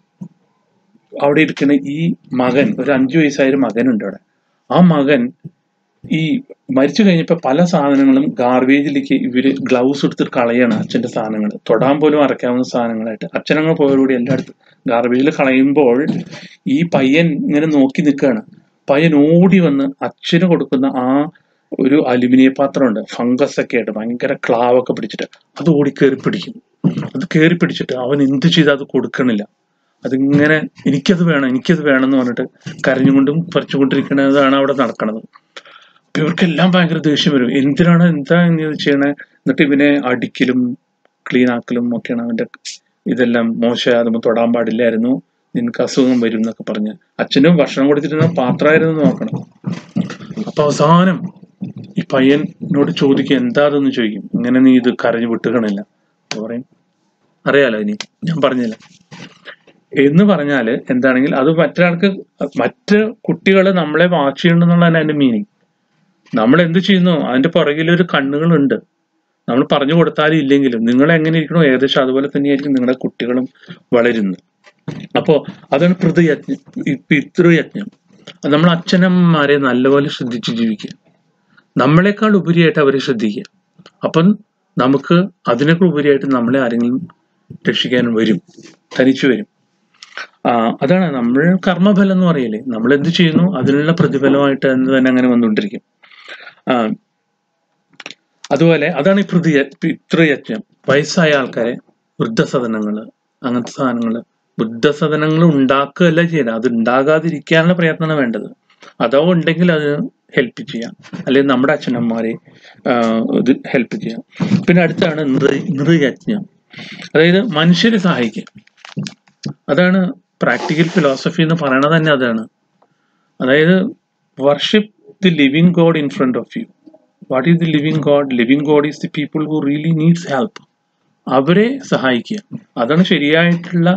അവിടെ ഇരിക്കുന്ന ഈ മകൻ, ഒരു അഞ്ചു വയസ്സായൊരു മകനുണ്ട് അവിടെ. ആ മകൻ ഈ മരിച്ചു കഴിഞ്ഞപ്പോ പല സാധനങ്ങളും ഗാർബേജിലേക്ക് ഇവര് ഗ്ലൗസ് എടുത്തിട്ട് കളയാണ്. അച്ഛന്റെ സാധനങ്ങൾ തൊടാൻ പോലും അറക്കാവുന്ന സാധനങ്ങളായിട്ട് അച്ഛനങ്ങൾ പോയതോടുകൂടി എല്ലായിടത്തും ഗാർബേജിൽ കളയുമ്പോൾ ഈ പയ്യൻ ഇങ്ങനെ നോക്കി നിൽക്കുകയാണ്. പയ്യൻ ഓടി വന്ന് അച്ഛന് കൊടുക്കുന്ന ആ ഒരു അലുമിനിയം പാത്രമുണ്ട്, ഫംഗസ് ഒക്കെ ആയിട്ട് ഭയങ്കര ക്ലാവൊക്കെ പിടിച്ചിട്ട് അത് ഓടി കയറി പിടിക്കും. അത് കയറി പിടിച്ചിട്ട് അവൻ എന്ത് ചെയ്താൽ അത് കൊടുക്കണില്ല. അതിങ്ങനെ എനിക്കത് വേണം എനിക്കത് വേണം എന്ന് പറഞ്ഞിട്ട് കരഞ്ഞുകൊണ്ടും പറിച്ചുകൊണ്ടിരിക്കുന്നതാണ് അവിടെ നടക്കണത്. അപ്പൊ ഇവർക്കെല്ലാം ഭയങ്കര ദേഷ്യം വരും. എന്തിനാണ് എന്താ ഇത് ചെയ്യണേ? എന്നിട്ട് ഇവനെ അടിക്കലും ക്ലീൻ ആക്കലും ഒക്കെയാണ് അവന്റെ ഇതെല്ലാം. മോശം, അതൊന്നും തൊടാൻ പാടില്ലായിരുന്നു, നിനക്ക് അസുഖം വരും എന്നൊക്കെ പറഞ്ഞ് അച്ഛനും ഭക്ഷണം കൊടുത്തിരുന്ന പാത്രമായിരുന്നു നോക്കണം. അപ്പൊ അവസാനം ഈ പയ്യനോട് ചോദിക്കുക, എന്താ അതെന്ന് ചോദിക്കും. ഇങ്ങനെ നീ ഇത് കരഞ്ഞു വിട്ടുകണില്ല പറയും. അറിയാലോ, ഇനി ഞാൻ പറഞ്ഞില്ല എന്ന് പറഞ്ഞാല് എന്താണെങ്കിൽ അത് മറ്റൊരാൾക്ക്, മറ്റ് കുട്ടികള് നമ്മളെ വാച്ച് ചെയ്യണമെന്നുള്ളതാണ് അതിന്റെ മീനിങ്. നമ്മൾ എന്ത് ചെയ്യുന്നു അതിന്റെ പുറകിലൊരു കണ്ണുകളുണ്ട്. നമ്മൾ പറഞ്ഞു കൊടുത്താലും ഇല്ലെങ്കിലും നിങ്ങൾ എങ്ങനെ ഇരിക്കണോ ഏകദേശം അതുപോലെ തന്നെയായിരിക്കും നിങ്ങളുടെ കുട്ടികളും വളരുന്നത്. അപ്പോ അതാണ് പിതൃയജ്ഞം, പിതൃയജ്ഞം. നമ്മൾ അച്ഛനമ്മമാരെ നല്ലപോലെ ശ്രദ്ധിച്ച് ജീവിക്കുക, നമ്മളെക്കാൾ ഉപരിയായിട്ട് അവരെ ശ്രദ്ധിക്കുക. അപ്പം നമുക്ക് അതിനൊക്കെ ഉപരിയായിട്ട് നമ്മളെ ആരെങ്കിലും രക്ഷിക്കാൻ വരും, തനിച്ചു വരും. ആ അതാണ് നമ്മൾ കർമ്മഫലം എന്ന് പറയില്ലേ, നമ്മൾ എന്ത് ചെയ്യുന്നു അതിനുള്ള പ്രതിഫലമായിട്ട് എന്ന് തന്നെ അങ്ങനെ വന്നുകൊണ്ടിരിക്കും. ആ അതുപോലെ അതാണ് ഈ പിതൃയജ്ഞം. വയസ്സായ ആൾക്കാരെ വൃദ്ധസദനങ്ങള് അങ്ങനത്തെ സാധനങ്ങള് ബുദ്ധസദനങ്ങൾ ഉണ്ടാക്കുകയല്ല ചെയ്യുന്നത്, അത് ഉണ്ടാകാതിരിക്കാനുള്ള പ്രയത്നമാണ് വേണ്ടത്. അതോ ഉണ്ടെങ്കിൽ അത് ഹെൽപ്പ് ചെയ്യാം, അല്ലെങ്കിൽ നമ്മുടെ അച്ഛനമ്മമാരെ ഇത് ഹെൽപ്പ് ചെയ്യാം. പിന്നെ അടുത്താണ് നൃ നൃയജ്ഞം, അതായത് മനുഷ്യരെ സഹായിക്കുക. അതാണ് പ്രാക്ടിക്കൽ ഫിലോസഫി എന്ന് പറയണത് തന്നെ അതാണ്. അതായത് worship the living God in front of you. What is the living God? Living God is the people who really needs help. അവരെ സഹായിക്കുക, അതാണ് ശരിയായിട്ടുള്ള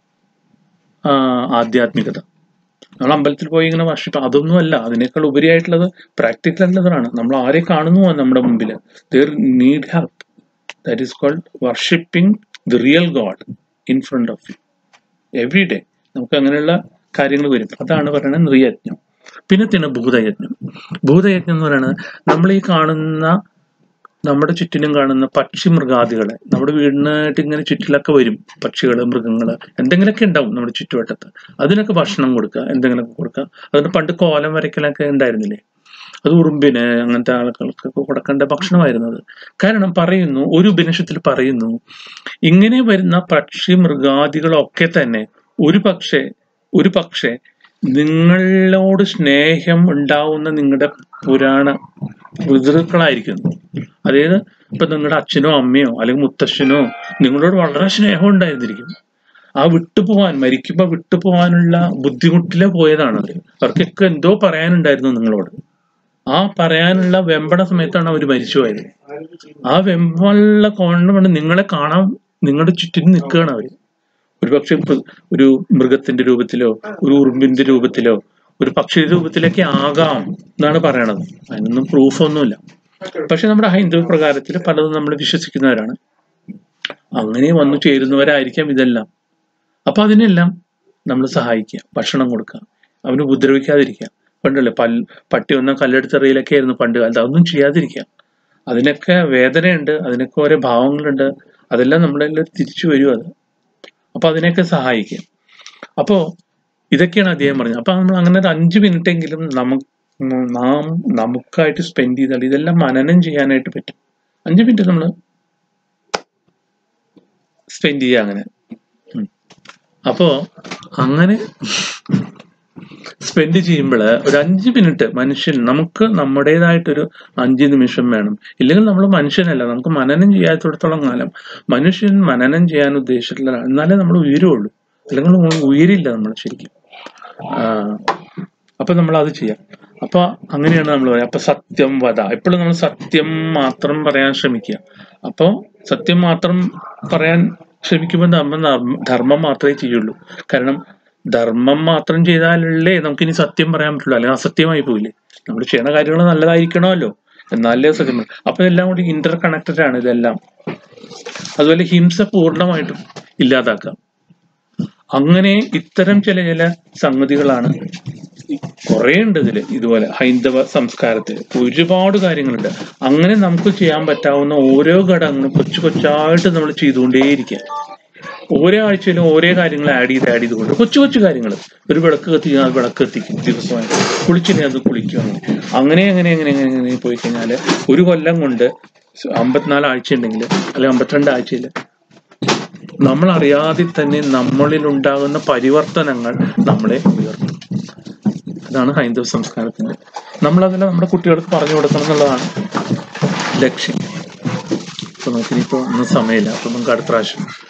ആധ്യാത്മികത. നമ്മൾ അമ്പലത്തിൽ പോയി ഇങ്ങനെ വർഷിപ്പ്, അതൊന്നും അല്ല. അതിനേക്കാൾ ഉപരിയായിട്ടുള്ളത് പ്രാക്ടിക്കൽ ആയിട്ടുള്ളതാണ്. നമ്മൾ ആരെ കാണുന്നു നമ്മുടെ മുമ്പിൽ, there need help. That is called worshipping the real God in front of you every day. നമുക്ക് അങ്ങനെയുള്ള കാര്യങ്ങൾ വരും. അതാണ് പറയുന്നത് നൃയജ്ഞം. പിന്നെ തന്നെ ഭൂതയജ്ഞം. ഭൂതയജ്ഞം എന്ന് പറയുന്നത് നമ്മൾ ഈ കാണുന്ന നമ്മുടെ ചുറ്റിനും കാണുന്ന പക്ഷി മൃഗാദികളെ, നമ്മുടെ വീടിനായിട്ട് ഇങ്ങനെ ചുറ്റിലൊക്കെ വരും പക്ഷികൾ, മൃഗങ്ങൾ, എന്തെങ്കിലുമൊക്കെ ഉണ്ടാവും നമ്മുടെ ചുറ്റുവട്ടത്ത്. അതിനൊക്കെ ഭക്ഷണം കൊടുക്കുക, എന്തെങ്കിലുമൊക്കെ കൊടുക്കുക. അതിന് പണ്ട് കോലം വരയ്ക്കലൊക്കെ ഉണ്ടായിരുന്നില്ലേ, അത് ഉറുമ്പിന് അങ്ങനത്തെ ആളുകൾക്കൊക്കെ കൊടുക്കേണ്ട ഭക്ഷണമായിരുന്നത്. കാരണം പറയുന്നു, ഒരു ഉപനിഷത്തിൽ പറയുന്നു, ഇങ്ങനെ വരുന്ന പക്ഷി മൃഗാദികളൊക്കെ തന്നെ ഒരു പക്ഷേ ഒരു പക്ഷേ നിങ്ങളോട് സ്നേഹം ഉണ്ടാവുന്ന നിങ്ങളുടെ പുരാണ പിതൃക്കളായിരിക്കുന്നു. അതായത് ഇപ്പൊ നിങ്ങളുടെ അച്ഛനോ അമ്മയോ അല്ലെങ്കിൽ മുത്തശ്ശനോ നിങ്ങളോട് വളരെ സ്നേഹം ഉണ്ടായിരുന്നിരിക്കും. ആ വിട്ടുപോകാൻ, മരിക്കുമ്പോ വിട്ടുപോകാനുള്ള ബുദ്ധിമുട്ടിലെ പോയതാണ് അവർ. അവർക്കൊക്കെ എന്തോ പറയാനുണ്ടായിരുന്നു നിങ്ങളോട്. ആ പറയാനുള്ള വെമ്പണ സമയത്താണ് അവർ മരിച്ചുപോയത്. ആ വെമ്പുള്ള കൊണ്ട് നിങ്ങളെ കാണാൻ നിങ്ങളുടെ ചുറ്റിനും നിൽക്കുകയാണ് അവര്. ഒരുപക്ഷെ ഒരു മൃഗത്തിന്റെ രൂപത്തിലോ ഒരു ഉറുമ്പിന്റെ രൂപത്തിലോ ഒരു പക്ഷിയുടെ രൂപത്തിലൊക്കെ ആകാം എന്നാണ് പറയണത്. അതിനൊന്നും പ്രൂഫൊന്നുമില്ല. പക്ഷെ നമ്മുടെ ഹൈന്ദവ പ്രകാരത്തിൽ പലതും നമ്മൾ വിശ്വസിക്കുന്നവരാണ്. അങ്ങനെ വന്നു ചേരുന്നവരായിരിക്കാം ഇതെല്ലാം. അപ്പൊ അതിനെല്ലാം നമ്മൾ സഹായിക്കുക, ഭക്ഷണം കൊടുക്കുക, അവന് ഉപദ്രവിക്കാതിരിക്കുക. പണ്ടല്ലേ പൽ പട്ടി വന്ന കല്ലെടുത്തെറിയിലൊക്കെ ആയിരുന്നു പണ്ട് കാലത്ത്. അതൊന്നും ചെയ്യാതിരിക്കുക. അതിനൊക്കെ വേദനയുണ്ട്, അതിനൊക്കെ ഓരോ ഭാവങ്ങളുണ്ട്. അതെല്ലാം നമ്മളെല്ലാം തിരിച്ചു വരും അത്. അപ്പൊ അതിനെയൊക്കെ സഹായിക്കുക. അപ്പോ ഇതൊക്കെയാണ് അദ്ദേഹം പറഞ്ഞത്. അപ്പൊ നമ്മൾ അങ്ങനെ ഒരു അഞ്ചു മിനിറ്റ് എങ്കിലും നമുക്ക് നാം നമുക്കായിട്ട് സ്പെൻഡ് ചെയ്താൽ ഇതെല്ലാം മനനം ചെയ്യാനായിട്ട് പറ്റും. അഞ്ചു മിനിറ്റ് നമ്മൾ സ്പെൻഡ് ചെയ്യുക അങ്ങനെ. അപ്പോ അങ്ങനെ സ്പെൻഡ് ചെയ്യുമ്പോൾ ഒരു അഞ്ച് മിനിറ്റ് മനുഷ്യൻ, നമുക്ക് നമ്മുടേതായിട്ടൊരു അഞ്ച് നിമിഷം വേണം. ഇല്ലെങ്കിൽ നമ്മൾ മനുഷ്യനല്ല, നമുക്ക് മനനം ചെയ്യാത്തിടത്തോളം കാലം മനുഷ്യൻ മനനം ചെയ്യാൻ ഉദ്ദേശിച്ചിട്ടില്ല, എന്നാലേ നമ്മൾ ഉയരുള്ളൂ. അല്ലെങ്കിൽ ഉയരില്ല നമ്മൾ ശരിക്കും. ആഹ് അപ്പൊ നമ്മൾ അത് ചെയ്യാം. അപ്പൊ അങ്ങനെയാണ് നമ്മൾ പറയുക. അപ്പൊ സത്യം വധ, എപ്പോഴും നമ്മൾ സത്യം മാത്രം പറയാൻ ശ്രമിക്കുക. അപ്പൊ സത്യം മാത്രം പറയാൻ ശ്രമിക്കുമ്പോൾ നമ്മൾ ധർമ്മം മാത്രമേ ചെയ്യുള്ളൂ. കാരണം ധർമ്മം മാത്രം ചെയ്താലല്ലേ നമുക്കിനി സത്യം പറയാൻ പറ്റുള്ളൂ, അല്ലെങ്കിൽ അസത്യമായി പോയില്ലേ. നമ്മൾ ചെയ്യുന്ന കാര്യങ്ങൾ നല്ലതായിരിക്കണമല്ലോ, എന്നാലേ സത്യം. അപ്പൊ ഇതെല്ലാം കൂടി ഇന്റർ കണക്റ്റഡ് ആണ് ഇതെല്ലാം. അതുപോലെ ഹിംസ പൂർണ്ണമായിട്ടും ഇല്ലാതാക്കാം. അങ്ങനെ ഇത്തരം ചില ചില സംഗതികളാണ് കുറെ ഉണ്ട് ഇതില്. ഇതുപോലെ ഹൈന്ദവ സംസ്കാരത്തിൽ ഒരുപാട് കാര്യങ്ങളുണ്ട്. അങ്ങനെ നമുക്ക് ചെയ്യാൻ പറ്റാവുന്ന ഓരോ ഘടകങ്ങളും കൊച്ചു കൊച്ചായിട്ട് നമ്മൾ ചെയ്തുകൊണ്ടേയിരിക്കുക. ഓരോ ആഴ്ചയിലും ഓരോ കാര്യങ്ങൾ ആഡ് ചെയ്ത് ആഡ് ചെയ്തുകൊണ്ട് കൊച്ചു കൊച്ചു കാര്യങ്ങൾ. ഒരു വിളക്ക് കത്തിക്കാൻ അത് വിളക്ക് കത്തിക്കും ദിവസമായിട്ട്, കുളിച്ചിനെ അത് കുളിക്കും. അങ്ങനെ അങ്ങനെ അങ്ങനെ അങ്ങനെ അങ്ങനെ പോയി കഴിഞ്ഞാല് ഒരു കൊല്ലം കൊണ്ട് അമ്പത്തിനാല് ആഴ്ച ഉണ്ടെങ്കിൽ അല്ലെങ്കിൽ അമ്പത്തിരണ്ട് ആഴ്ചയിൽ നമ്മൾ അറിയാതെ തന്നെ നമ്മളിൽ ഉണ്ടാകുന്ന പരിവർത്തനങ്ങൾ നമ്മളെ ഉയർത്തും. അതാണ് ഹൈന്ദവ സംസ്കാരത്തിന്റെ. നമ്മളതിനെ നമ്മുടെ കുട്ടികൾക്ക് പറഞ്ഞു കൊടുക്കണം എന്നുള്ളതാണ് ലക്ഷ്യം. അപ്പൊ നമുക്കിനിപ്പോ ഒന്നും സമയമില്ല. അപ്പൊ നമുക്ക് അടുത്ത പ്രാവശ്യം